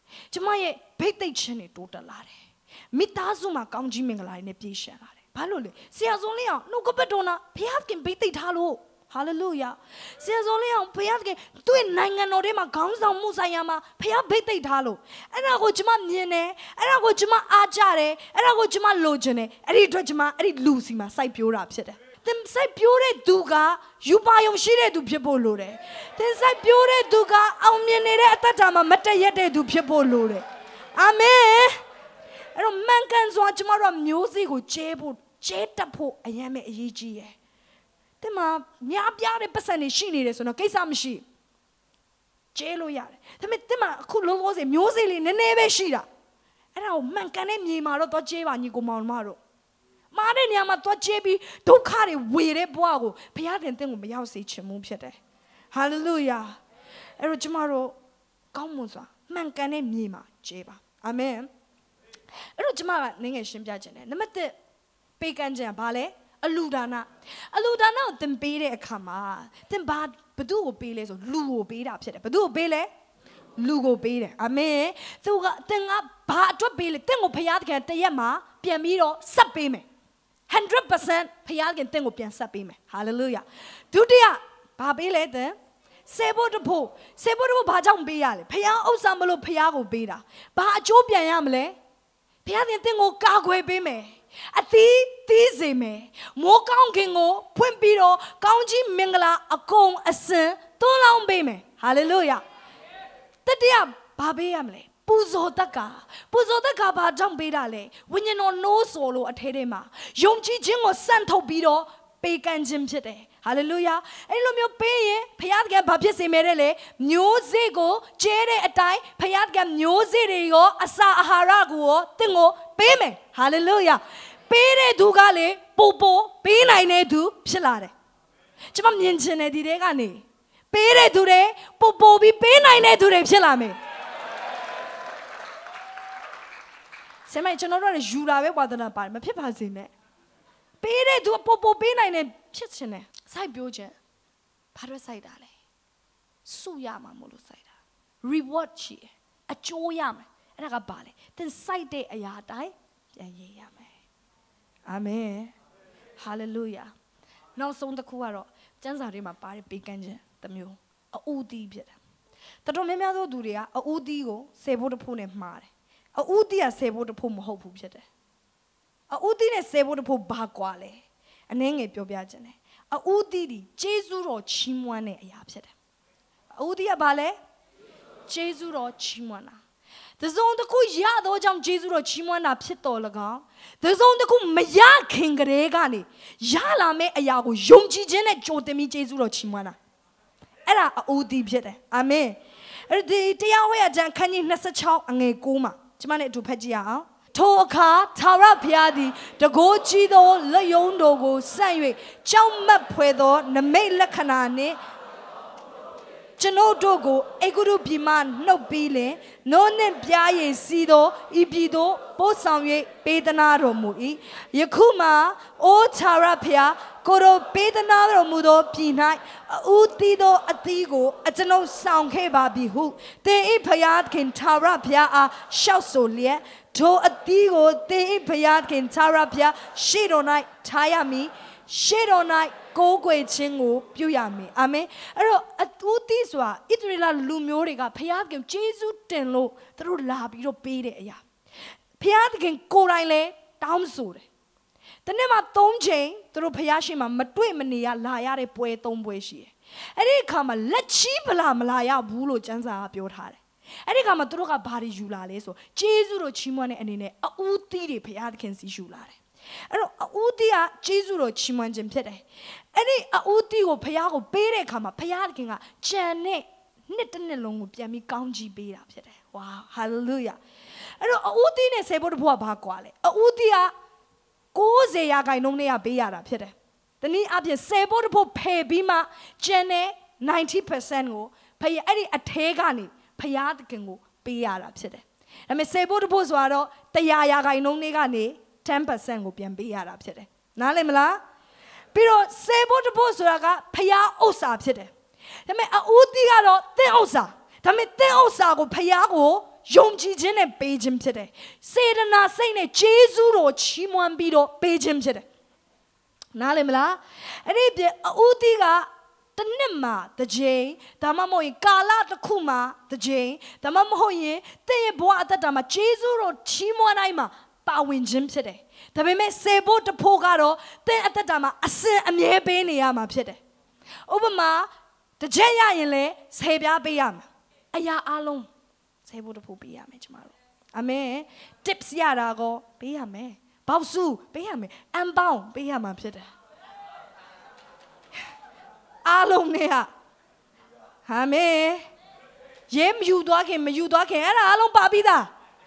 ကျမရဲ့ဘိတ်သိက်ချင်းတွေတိုးတက်လာတယ်မိသားစုမှာကောင်းကြီးမင်္ဂလာတွေနဲ့ပြည့်စုံလာတယ်ဘာလို့လဲဆရာဆုံးလေးအောင်နှုတ်ကပတ်တော်နာဘုရားခင်ဘိတ်သိက်ထားလို့ဟာလေလုယာဆရာဆုံးလေးအောင်ဘုရားခင်သူ့နိုင်ငံတော်ထဲမှာခေါင်းဆောင်မှုဆိုင်ရာမှာဘုရားဘိတ်သိက်ထားလို့အဲ့ဒါကိုကျမမြင်တယ်အဲ့ဒါကိုကျမအားကြတယ်အဲ့ဒါကိုကျမလိုချင်တယ်အဲ့ဒီအတွက်ကျမအဲ့ဒီလူစီမှာစိုက်ပျိုးတာဖြစ်တယ်တင်စိုက်ပျိုးတဲ့သူကယူပါယုံရှိတဲ့သူဖြစ်ဖို့လိုတယ်တင်စိုက်ပျိုးတဲ့သူကအောင်မြင်နေတဲ့အတ္တမှာမတည့်ရက်တဲ့သူဖြစ်ဖို့လိုတယ်အာမင်အဲ့တော့မှန်ကန်စွာကျမတို့မျိုးစေ့ကိုကျဲဖို့ကျဲတက်ဖို့အရင်မဲ့အရေးကြီးရယ်တင်မှာများပြားတဲ့ပတ်စံတွေရှိနေတယ်ဆိုတော့ကိစ္စမရှိကျဲလို့ရတယ်ဒါပေမဲ့တင်မှာအခုလုံးလုံးစေမျိုးစေ့လေးနည်းနည်းပဲရှိတာအဲ့ဒါကိုမှန်ကန်တဲ့မြေမှာတော့တော့ကျဲပါညီကိုမောင်မတို့မားတဲ့နေရာမှာတော့ကျဲပြီးဒုက္ခတွေဝေတဲ့ဘဝကိုဘုရားသခင်တင့်ကိုမရောက်စေချင်ဘူးဖြစ်တယ်ဟာလေလုယာအဲ့တော့ကျမတို့ကောင်းမွန်စွာမှန်ကန်တဲ့မြေမှာကျဲပါအာမင်အဲ့တော့ကျမကနည်းငယ်ရှင်းပြခြင်းတယ်နံပါတ်တစ်ပေးကမ်းခြင်းကဘာလဲအလူဒါနအလူဒါနကိုသင်ပေးတဲ့အခါမှာသင်ဘာဘသူ့ကိုပေးလဲဆိုလူကိုပေးတာဖြစ်တယ်ဘသူ့ကိုပေးလဲလူကိုပေးတယ်အာမင်သူကသင်ကဘာအတွက်ပေးလဲသင်ကိုဘုရားသခင်တရက်မှာပြန်ပြီးတော့ဆက်ပေးမယ်one hundred percent ဘုရားခင်တင့်ကိုပြန်ဆက်ပေးမယ်ဟာလေလုယာဒုတိယဘာပေးလဲတဲ့စေဖို့တဖို့စေဖို့တဖို့ဘာကြောင့်ပေးရလဲဘုရားဥစ္စာမလို့ဘုရားကိုပေးတာဘာအကျိုးပြန်ရမလဲဘုရားခင်တင့်ကိုကာကွယ်ပေးမယ်အသီးသီးစေမယ်မိုးကောင်းခင်ကိုဖွင့်ပြီးတော့ကောင်းကြီးမင်္ဂလာအကုန်အစင်သွန်းလောင်းပေးမယ်ဟာလေလုယာတတိယဘာပေးရမလဲပူဇော်တက်ကပူဇော်တက်ကဘာကြောင့်ပေးတာလဲဝိညာဉ်တော်နိုးစော်လို့အထဲထဲမှာယုံကြည်ခြင်းကိုစန့်ထုတ်ပြီးတော့ပေးကမ်းခြင်းဖြစ်တယ်ဟာလေလုယာအဲ့လိုမျိုးပေးရင်ဘုရားသခင်ဘာဖြစ်စေမဲတဲ့လေမျိုးစေ့ကိုကျဲတဲ့အတိုင်းဘုရားသခင်မျိုးစေ့တွေရောအစာအာဟာရကိုရောတင့်ကိုပေးမယ်ဟာလေလုယာပေးတဲ့သူကလေပို့ပို့ပေးနိုင်တဲ့သူဖြစ်လာတယ်ကျွန်မမြင်ချင်တဲ့ဒီတဲကနေပေးတဲ့သူတွေပို့ပို့ပြီးပေးနိုင်တဲ့သူတွေဖြစ်လာမယ်ဆရာမကျွန်တော်တို့ကယူလာပဲဝါသနာပါတယ်မဖြစ်ပါစေနဲ့ပေးတဲ့သူပို့ပို့ပေးနိုင်တဲ့ဖြစ်ချင်တယ်စိုက်ပြောခြင်းဘာလို့စိုက်တာလဲစုရမှာမလို့စိုက်တာ reward ရှိတယ်အကျိုးရမယ်အဲ့ဒါကဘာလဲသင်စိုက်တဲ့အရာတိုင်းပြန်ရရမယ်အာမင်ဟာလေလုယာနောက်ဆုံးတစ်ခုကတော့ကျမ်းစာထဲမှာပါတဲ့ပေးကမ်းခြင်းတစ်မျိုးအူသီးဖြစ်တယ်တော်တော်များများသောသူတွေကအူသီးကိုဆယ်ဖို့တစ်ဖို့နဲ့မှားတယ်အူသီးကဆယ်ဖို့တစ်ဖို့မဟုတ်ဘူးဖြစ်တယ်အူသီးနဲ့ဆယ်ဖို့တစ်ဖို့ဘာကွာလဲအနည်းငယ်ပြောပြခြင်းတယ်အူသီးဒီဂျေဇုတော်ချီးမွမ်းတဲ့အရာဖြစ်တယ်အူသီးကဘာလဲဂျေဇုတော်ချီးမွမ်းတာတစုံတစ်ခုရတော့ကြောင့်ဂျေဇုတော်ချီးမွမ်းတာဖြစ်တော်၎င်းတစုံတစ်ခုမရခင်ကလေးကနေရလာမယ့်အရာကိုယုံကြည်ခြင်းနဲ့ကြိုတင်ပြီးဂျေဇုတော်ချီးမွမ်းတာအဲ့ဒါအူသီးဖြစ်တယ်အာမင်အဲ့ဒီတရားဝဲအကျမ်းခန်းကြီး၂၆အငယ်၉မှာကျွန်မနဲ့အတူဖတ်ကြည့်ရအောင်ထိုအခါသာရဘုရားသည်တကိုးကြီးသောလက်ယုံတော်ကိုဆန့်၍ကြောက်မက်ဖွယ်သောနမိတ်လက္ခဏာနှင့်ကျွန်ုပ်တို့ကိုအေဂုရုပြည်မှနှုတ်ပြီးလင်နိုးနှင့်ပြားရည်စီးသောဤပြည်သို့ပို့ဆောင်၍ပေးသနာတော်မူ၏ယခုမှအိုသာရဘုရားကိုယ်တော်ပေးသနာတော်မူသောပြည်၌အူသီးသောအသီးကိုအကျွန်ုပ်ဆောင်ခဲ့ပါပြီဟုသင်၏ဘုရားခင်သာရဘုရားအားလျှောက်ဆိုလျက်ထိုအသီးကိုသင်၏ဘုရားခင်သာရဘုရားရှေ့တော်၌ထားရမည်ရှေ့တော်၌ကိုးကွယ်ခြင်းကိုပြုရမယ်အာမင်အဲ့တော့အတူတီးဆိုတာဣသရေလလူမျိုးတွေကဘုရားခင်ဂျေဇုတင်လို့သူတို့လာပြီးတော့ပေးတဲ့အရာဘုရားခင်ကိုယ်တိုင်လည်းတောင်းဆိုတယ်တနေ့မှာသုံးချိန်သူတို့ဘုရားရှင်မှာမတွေ့မနေရလာရတဲ့ပွဲသုံးပွဲရှိတယ်အဲ့ဒီအခါမှာလက်ချီးပလာမလာရဘူးလို့ကျမ်းစာကပြောထားတယ်အဲ့ဒီအခါမှာသူတို့ကဘာတွေယူလာလဲဆိုဂျေဇုတို့ချီးမွမ်းတဲ့အနေနဲ့အူသီးတွေဘုရားခင်စီယူလာတယ်အဲ့တော့အူသီးကဂျေဇုတော်ချီးမွမ်းခြင်းဖြစ်တယ်အဲ့ဒီအူသီးကိုဘုရားကိုပေးတဲ့အခါမှာဘုရားခင်ကကြံတဲ့နှစ်တစ်နှစ်လုံးကိုပြန်ပြီးကောင်းချီးပေးတာဖြစ်တယ်ဝါဟာလေလုယာအဲ့တော့အူသီးနဲ့ဆယ်ဖို့တဖို့ကဘာကွာလဲအူသီးကကိုးဆယ်ရာခိုင်နှုန်းနဲ့ပေးရတာဖြစ်တယ်တနည်းအားဖြင့်ဆယ်ဖို့တဖို့ဖယ်ပြီးမှကျန်တဲ့ninety percent ကိုဘုရားအဲ့ဒီအထဲကနေဘုရားသခင်ကိုပေးရတာဖြစ်တယ်ဒါပေမဲ့ဆယ်ဖို့တဖို့ဆိုတော့တစ်ရာရာခိုင်နှုန်းတွေကနေten percent ကိုပြန်ပေးရတာဖြစ်တယ်နားလည်မလားပြီးတော့ဆယ်ဖို့တဖို့ဆိုတာကဖျားဥစ္စာဖြစ်တယ်ဒါပေမဲ့အူသီးကတော့သင်ဥစ္စာဒါပေမဲ့သင်ဥစ္စာကိုဖျားကိုယုံကြည်ခြင်းနဲ့ပေးခြင်းဖြစ်တယ်စေတနာစိတ်နဲ့ဂျေဇုတော်ချီးမွမ်းပြီးတော့ပေးခြင်းဖြစ်တယ်နားလည်မလားအဲ့ဒီပြအဦးတီးကတနှစ်မှာတစ်ချိန်ဒါမှမဟုတ်ရင်ကာလတစ်ခုမှာတစ်ချိန်ဒါမှမဟုတ်ရင်တင့်ရဲ့ဘဝအသက်တာမှာဂျေဇုတော်ချီးမွမ်းတိုင်းမှာပါဝင်ခြင်းဖြစ်တယ်ဒါပေမဲ့စေဖို့တဖို့ကတော့တင့်အသက်တာမှာအစဉ်အမြဲပေးနေရမှာဖြစ်တယ်ဥပမာတစ်ချက်ရရင်လည်းဆယ်ပြားပေးရမှာအရာအလုံးဆယ်ဖို့တဖို့ပေးရမယ်ကျမတို့အာမင် tips ရတာကိုပေးရမယ်ဘောက်စုပေးရမယ်အမ်ပေါင်းပေးရမှာဖြစ်တယ်အားလုံးနဲ့ဟာအာမင်ရဲမယူသွားခင်မယူသွားခင်အဲ့ဒါအားလုံးပါပြီးသား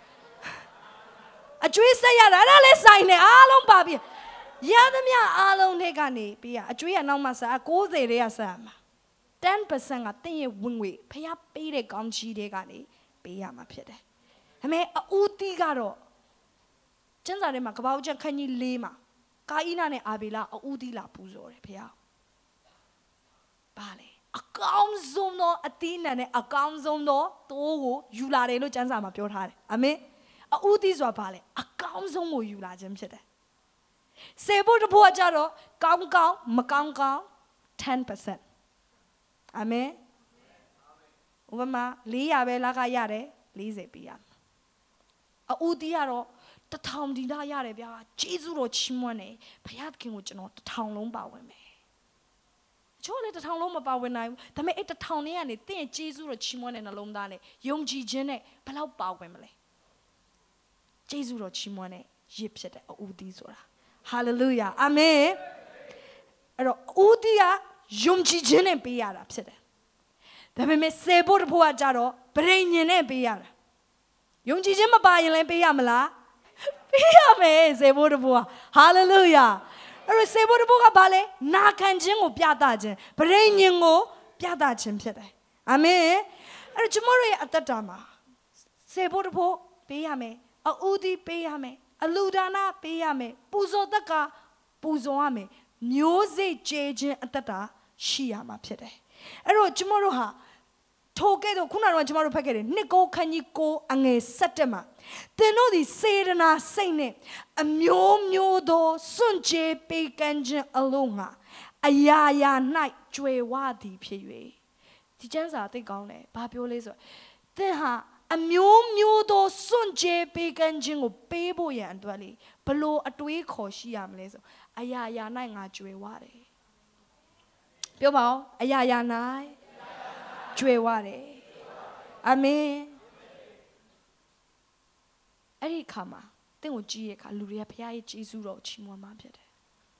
အကျွေးဆက်ရတာအဲ့ဒါလည်းဆိုင်နေအားလုံးပါပြီးရသမျှအားလုံးတွေကနေပြီးရအကျွေးရနောက်မှစား၉၀တွေကစားရမှာten percent ကတင့်ရဲ့ဝင်ငွေဖျားပေးတဲ့ကောင်းချီးတွေကနေပေးရမှာဖြစ်တယ်ဒါပေမဲ့အဦးတီးကတော့ကျမ်းစာထဲမှာကပ္ပဦးကျမ်းခန်းကြီး၄မှာကာဣနနဲ့အာဘေလအဦးတီးလာပူဇော်တယ်ဖျားပါလေအကောင်းဆုံးသောအသီးနှံနဲ့အကောင်းဆုံးသောတိုးကိုယူလာတယ်လို့ကျမ်းစာမှာပြောထားတယ်အာမင်အဦးတီးဆိုတာပါလေအကောင်းဆုံးကိုယူလာခြင်းဖြစ်တယ်စေဖို့တဖို့ကြတော့ကောင်းကောင်းမကောင်းကောင်းten percent အာမင်ဥပမာ၄ရာပဲလကရတယ်၄၀ပေးရမယ်အဦးတီးကတော့တထောင်ဒီနာရတယ်ဗျာဂျေဇုတော်ချီးမွမ်းတယ်ဘုရားသခင်ကိုကျွန်တော်တထောင်လုံးပါဝင်မယ်ချို့လည်းတထောင်လုံးမပါဝင်နိုင်ဘူးဒါပေမဲ့အဲ့တထောင်နဲ့ကနေတင့်ရဲ့ဂျေဇုတော်ချီးမွမ်းတဲ့နှလုံးသားနဲ့ယုံကြည်ခြင်းနဲ့ဘယ်လောက်ပါဝင်မလဲဂျေဇုတော်ချီးမွမ်းတဲ့ရစ်ဖြစ်တဲ့အဦးတီးဆိုတာဟာလေလုယာအာမင်အဲ့တော့ဦးတီးကယုံကြည်ခြင်းနဲ့ပေးရတာဖြစ်တယ်ဒါပေမဲ့စေဖို့တဖို့ကကြတော့ဗရိညင်နဲ့ပေးရတာယုံကြည်ခြင်းမပါရင်လည်းပေးရမလားပေးရမယ်စေဖို့တဖို့ကဟာလေလုယာအဲ့တော့စေဖို့တဖို့ကဘာလဲနာခံခြင်းကိုပြသခြင်းဗရိညင်ကိုပြသခြင်းဖြစ်တယ်အာမင်အဲ့တော့ကျွန်တော်ရဲ့အသက်တာမှာစေဖို့တဖို့ပေးရမယ်အဦးတီးပေးရမယ်အလူဒါနပေးရမယ်ပူဇော်တက်ကပူဇော်ရမယ်မျိုးစိတ်ကျေခြင်းအသက်တာရှိရမှာဖြစ်တယ်အဲ့တော့ကျွန်တော်တို့ဟာထိုကဲ့သို့ခုနကတော့ကျွန်တော်တို့ဖတ်ခဲ့တယ်နှစ်ကိုခန်းကြီးကိုအငယ်၁၁မှာသင်တို့သည်စေတနာစိတ်နဲ့အမျိုးမျိုးသောစွန့်ကြဲပေးကမ်းခြင်းအလုံးငါအရာရာ၌ကြွယ်ဝသည်ဖြစ်၍ဒီကျမ်းစာသိကောင်းတယ်ဘာပြောလဲဆိုသင်ဟာအမျိုးမျိုးသောစွန့်ကြဲပေးကမ်းခြင်းကိုပေးဖို့ရန်အတွက်လေဘလို့အတွေးခေါ်ရှိရမလဲဆိုအရာရာ၌ငါကြွယ်ဝတယ်ပြောပါဦးအရာရာ၌ကြွယ်ဝတယ်အာမင်အဲ့ဒီခါမှာတင့်ကိုကြည့်ရခါလူတွေကဘုရားရဲ့ကျေးဇူးတော်ချီးမွမ်းမှာဖြစ်တယ်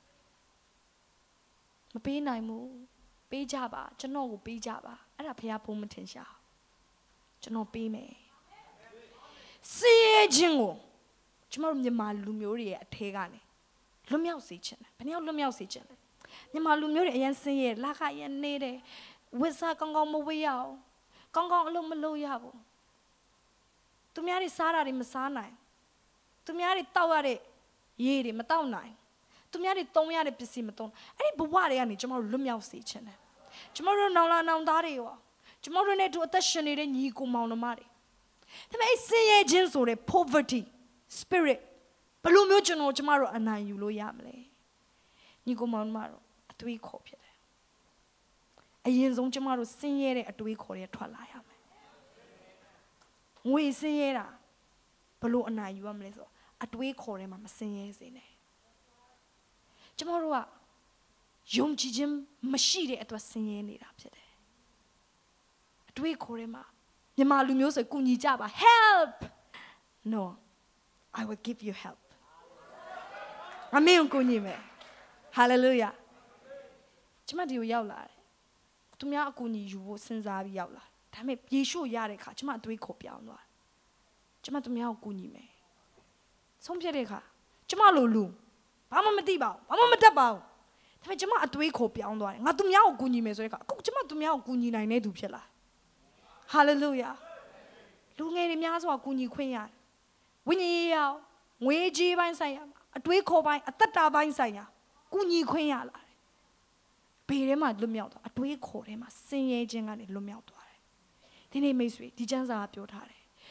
မပေးနိုင်ဘူးပေးကြပါကျွန်တော်ကိုပေးကြပါအဲ့ဒါဘုရားဘုံမထင်ရှားကျွန်တော်ပေးမယ်စီးရဲခြင်းကိုကျွန်တော်မြန်မာလူမျိုးတွေရဲ့အထဲကနေလွတ်မြောက်စေချင်တယ်ဘယ်နည်းလွတ်မြောက်စေချင်လဲမြန်မာလူမျိုးတွေအရင်စင်းရဲလာခအရင်နေတယ်ဝစ်စားကောင်းကောင်းမဝေးရအောင်ကောင်းကောင်းအလုပ်မလုပ်ရဘူးသူများတွေစားတာတွေမစားနိုင်သူများတွေတောက်ရတဲ့ရေတွေမတောက်နိုင်သူများတွေသုံးရတဲ့ပစ္စည်းမသုံးအဲ့ဒီဘဝတွေကနေကျွန်တော်တို့လွတ်မြောက်စေချင်တယ်ကျွန်တော်တို့နောင်လာနောင်သားတွေရောကျွန်တော်တို့နဲ့တို့အသက်ရှင်နေတဲ့ညီကိုမောင်နှမတွေဒါပေမဲ့ဆင်းရဲခြင်းဆိုတဲ့ poverty spirit ဘယ်လိုမျိုးကျွန်တော်ကျွန်မတို့အနိုင်ယူလို့ရမလဲညီကိုမောင်နှမတို့အတွေးခေါ်ဖြစ်တယ်အရင်ဆုံးကျွန်မတို့ဆင်းရဲတဲ့အတွေးခေါ်တွေထွက်လာရမယ်ငွေဆင်းရဲတာဘယ်လိုအနိုင်ယူရမလဲဆိုအတွေးခေါ်ထဲမှာမဆင်းရဲစေနဲ့ကျွန်တော်တို့ကယုံကြည်ခြင်းမရှိတဲ့အတွက်ဆင်းရဲနေတာဖြစ်တယ်အတွေးခေါ်ထဲမှာမြန်မာလူမျိုးဆိုကူညီကြပါ help no I will give you help အမေကိုကူညီမယ် hallelujah ကျွန်မဒီကိုရောက်လာတယ်သူများအကူအညီယူဖို့စဉ်းစားပြီးရောက်လာဒါပေမဲ့ယေရှုရတဲ့အခါကျွန်မအတွေးခေါ်ပြောင်းသွားကျွန်မသူများကိုကူညီမယ်ဆုံးဖြတ်တဲ့အခါကျွန်မလိုလူဘာမှမသိပါဘူးဘာမှမတတ်ပါဘူးဒါပေမဲ့ကျွန်မအတွေးခေါ်ပြောင်းသွားတယ်ငါသူများကိုကူညီမယ်ဆိုတဲ့အခါအခုကျွန်မသူများကိုကူညီနိုင်တဲ့သူဖြစ်လာဟာလေလုယာလူငယ်တွေများစွာကူညီခွင့်ရတယ်ဝိညာဉ်ရေးရငွေကြီးပိုင်းဆိုင်ရာအတွေးခေါ်ပိုင်းအသက်တာပိုင်းဆိုင်ရာကူညီခွင့်ရလာတယ်ဘေးထဲမှာလွတ်မြောက်သွားအတွေးခေါ်ထဲမှာဆင်းရဲခြင်းကနေလွတ်မြောက်သွားတယ်ဒီနေ့မိတ်ဆွေဒီကျမ်းစာကပြောထားတယ်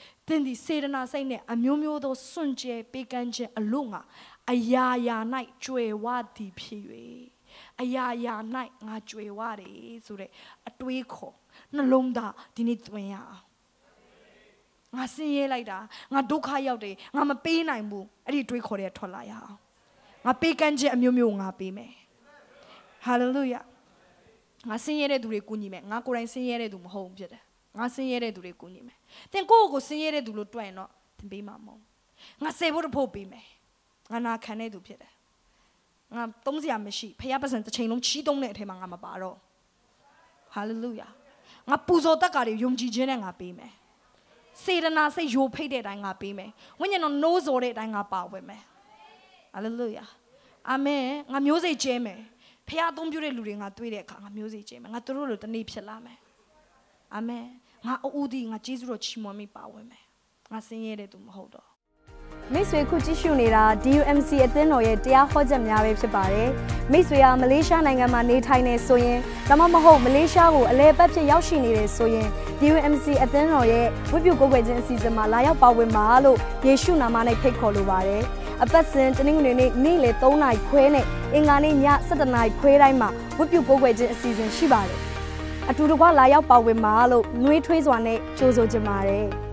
တင်းဒီစေတနာစိတ်နဲ့အမျိုးမျိုးသောစွန့်ကြဲပေးကမ်းခြင်းအလို့ငါအရာရာ၌ကြွယ်ဝသည်ဖြစ်၍အရာရာ၌ငါကြွယ်ဝတယ်ဆိုတဲ့အတွေးခေါ်နှလုံးသားဒီနေ့တွင်ရအောင်ငါဆင်းရဲလိုက်တာငါဒုက္ခရောက်တယ်ငါမပေးနိုင်ဘူးအဲ့ဒီတွေးခေါ်တဲ့ထွက်လာရအောင်ငါပေးကမ်းခြင်းအမျိုးမျိုးငါပေးမယ်ဟာလေလုယာငါဆင်းရဲတဲ့သူတွေကိုညီမယ်ငါကိုယ်တိုင်ဆင်းရဲတဲ့သူမဟုတ်ဘူးဖြစ်တယ်ငါဆင်းရဲတဲ့သူတွေကိုညီမယ်သင်ကိုယ့်ကိုဆင်းရဲတဲ့သူလို့တွက်ရင်တော့သင်ပေးမှာမဟုတ်ငါစေဖို့တဖို့ပေးမယ်ငါနာခံတဲ့သူဖြစ်တယ်ငါသုံးစရာမရှိဖခင်ပတ်စံတစ်ချိန်လုံးချီးတုံးတဲ့အထဲမှာငါမပါတော့ဟာလေလုယာငါပူဇော်တတ်ကာတွေယုံကြည်ခြင်းနဲ့ငါပေးမယ်စေတနာစိတ်ယိုဖိတ်တဲ့အတိုင်းငါပေးမယ်ဝိညာဉ်တော်နိုးစော်တဲ့အတိုင်းငါပါဝင်မယ်ဟာလေလုယာအာမင်ငါမျိုးစိတ်ကျဲမယ်ဖခင်အသုံးပြုတဲ့လူတွေငါတွေ့တဲ့အခါငါမျိုးစိတ်ကျဲမယ်ငါတို့လိုတနေ့ဖြစ်လာမယ်အာမင်ငါအူဒီငါကျေးဇူးတော်ချီးမွမ်းမိပါဝင်မယ်ငါဆင်းရဲတဲ့သူမဟုတ်တော့မိတ်ဆွေခုကြည့်ရှုနေတာ D U M C အသင်းတော်ရဲ့တရားဟောချက်များပဲဖြစ်ပါတယ်မိတ်ဆွေကမလေးရှားနိုင်ငံမှာနေထိုင်နေဆိုရင်ဒါမှမဟုတ်မလေးရှားကိုအလဲပတ်ဖြစ်ရောက်ရှိနေတယ်ဆိုရင် D U M C အသင်းတော်ရဲ့ဝိပုကိုယ်ွယ်ခြင်းအစီအစဉ်မှာလာရောက်ပါဝင်ပါလို့ယေရှုနာမနဲ့ဖိတ်ခေါ်လိုပါတယ်အပတ်စဉ်တနင်္ဂနွေနေ့နေ့လယ်သုံးနာရီခွဲနဲ့အင်္ဂါနေ့ညဆယ့်တစ်နာရီခွဲတိုင်းမှာဝိပုကိုယ်ွယ်ခြင်းအစီအစဉ်ရှိပါတယ်အတူတကွလာရောက်ပါဝင်ပါလို့နှွေးထွေးစွာနဲ့ကြိုးဆိုကြပါတယ်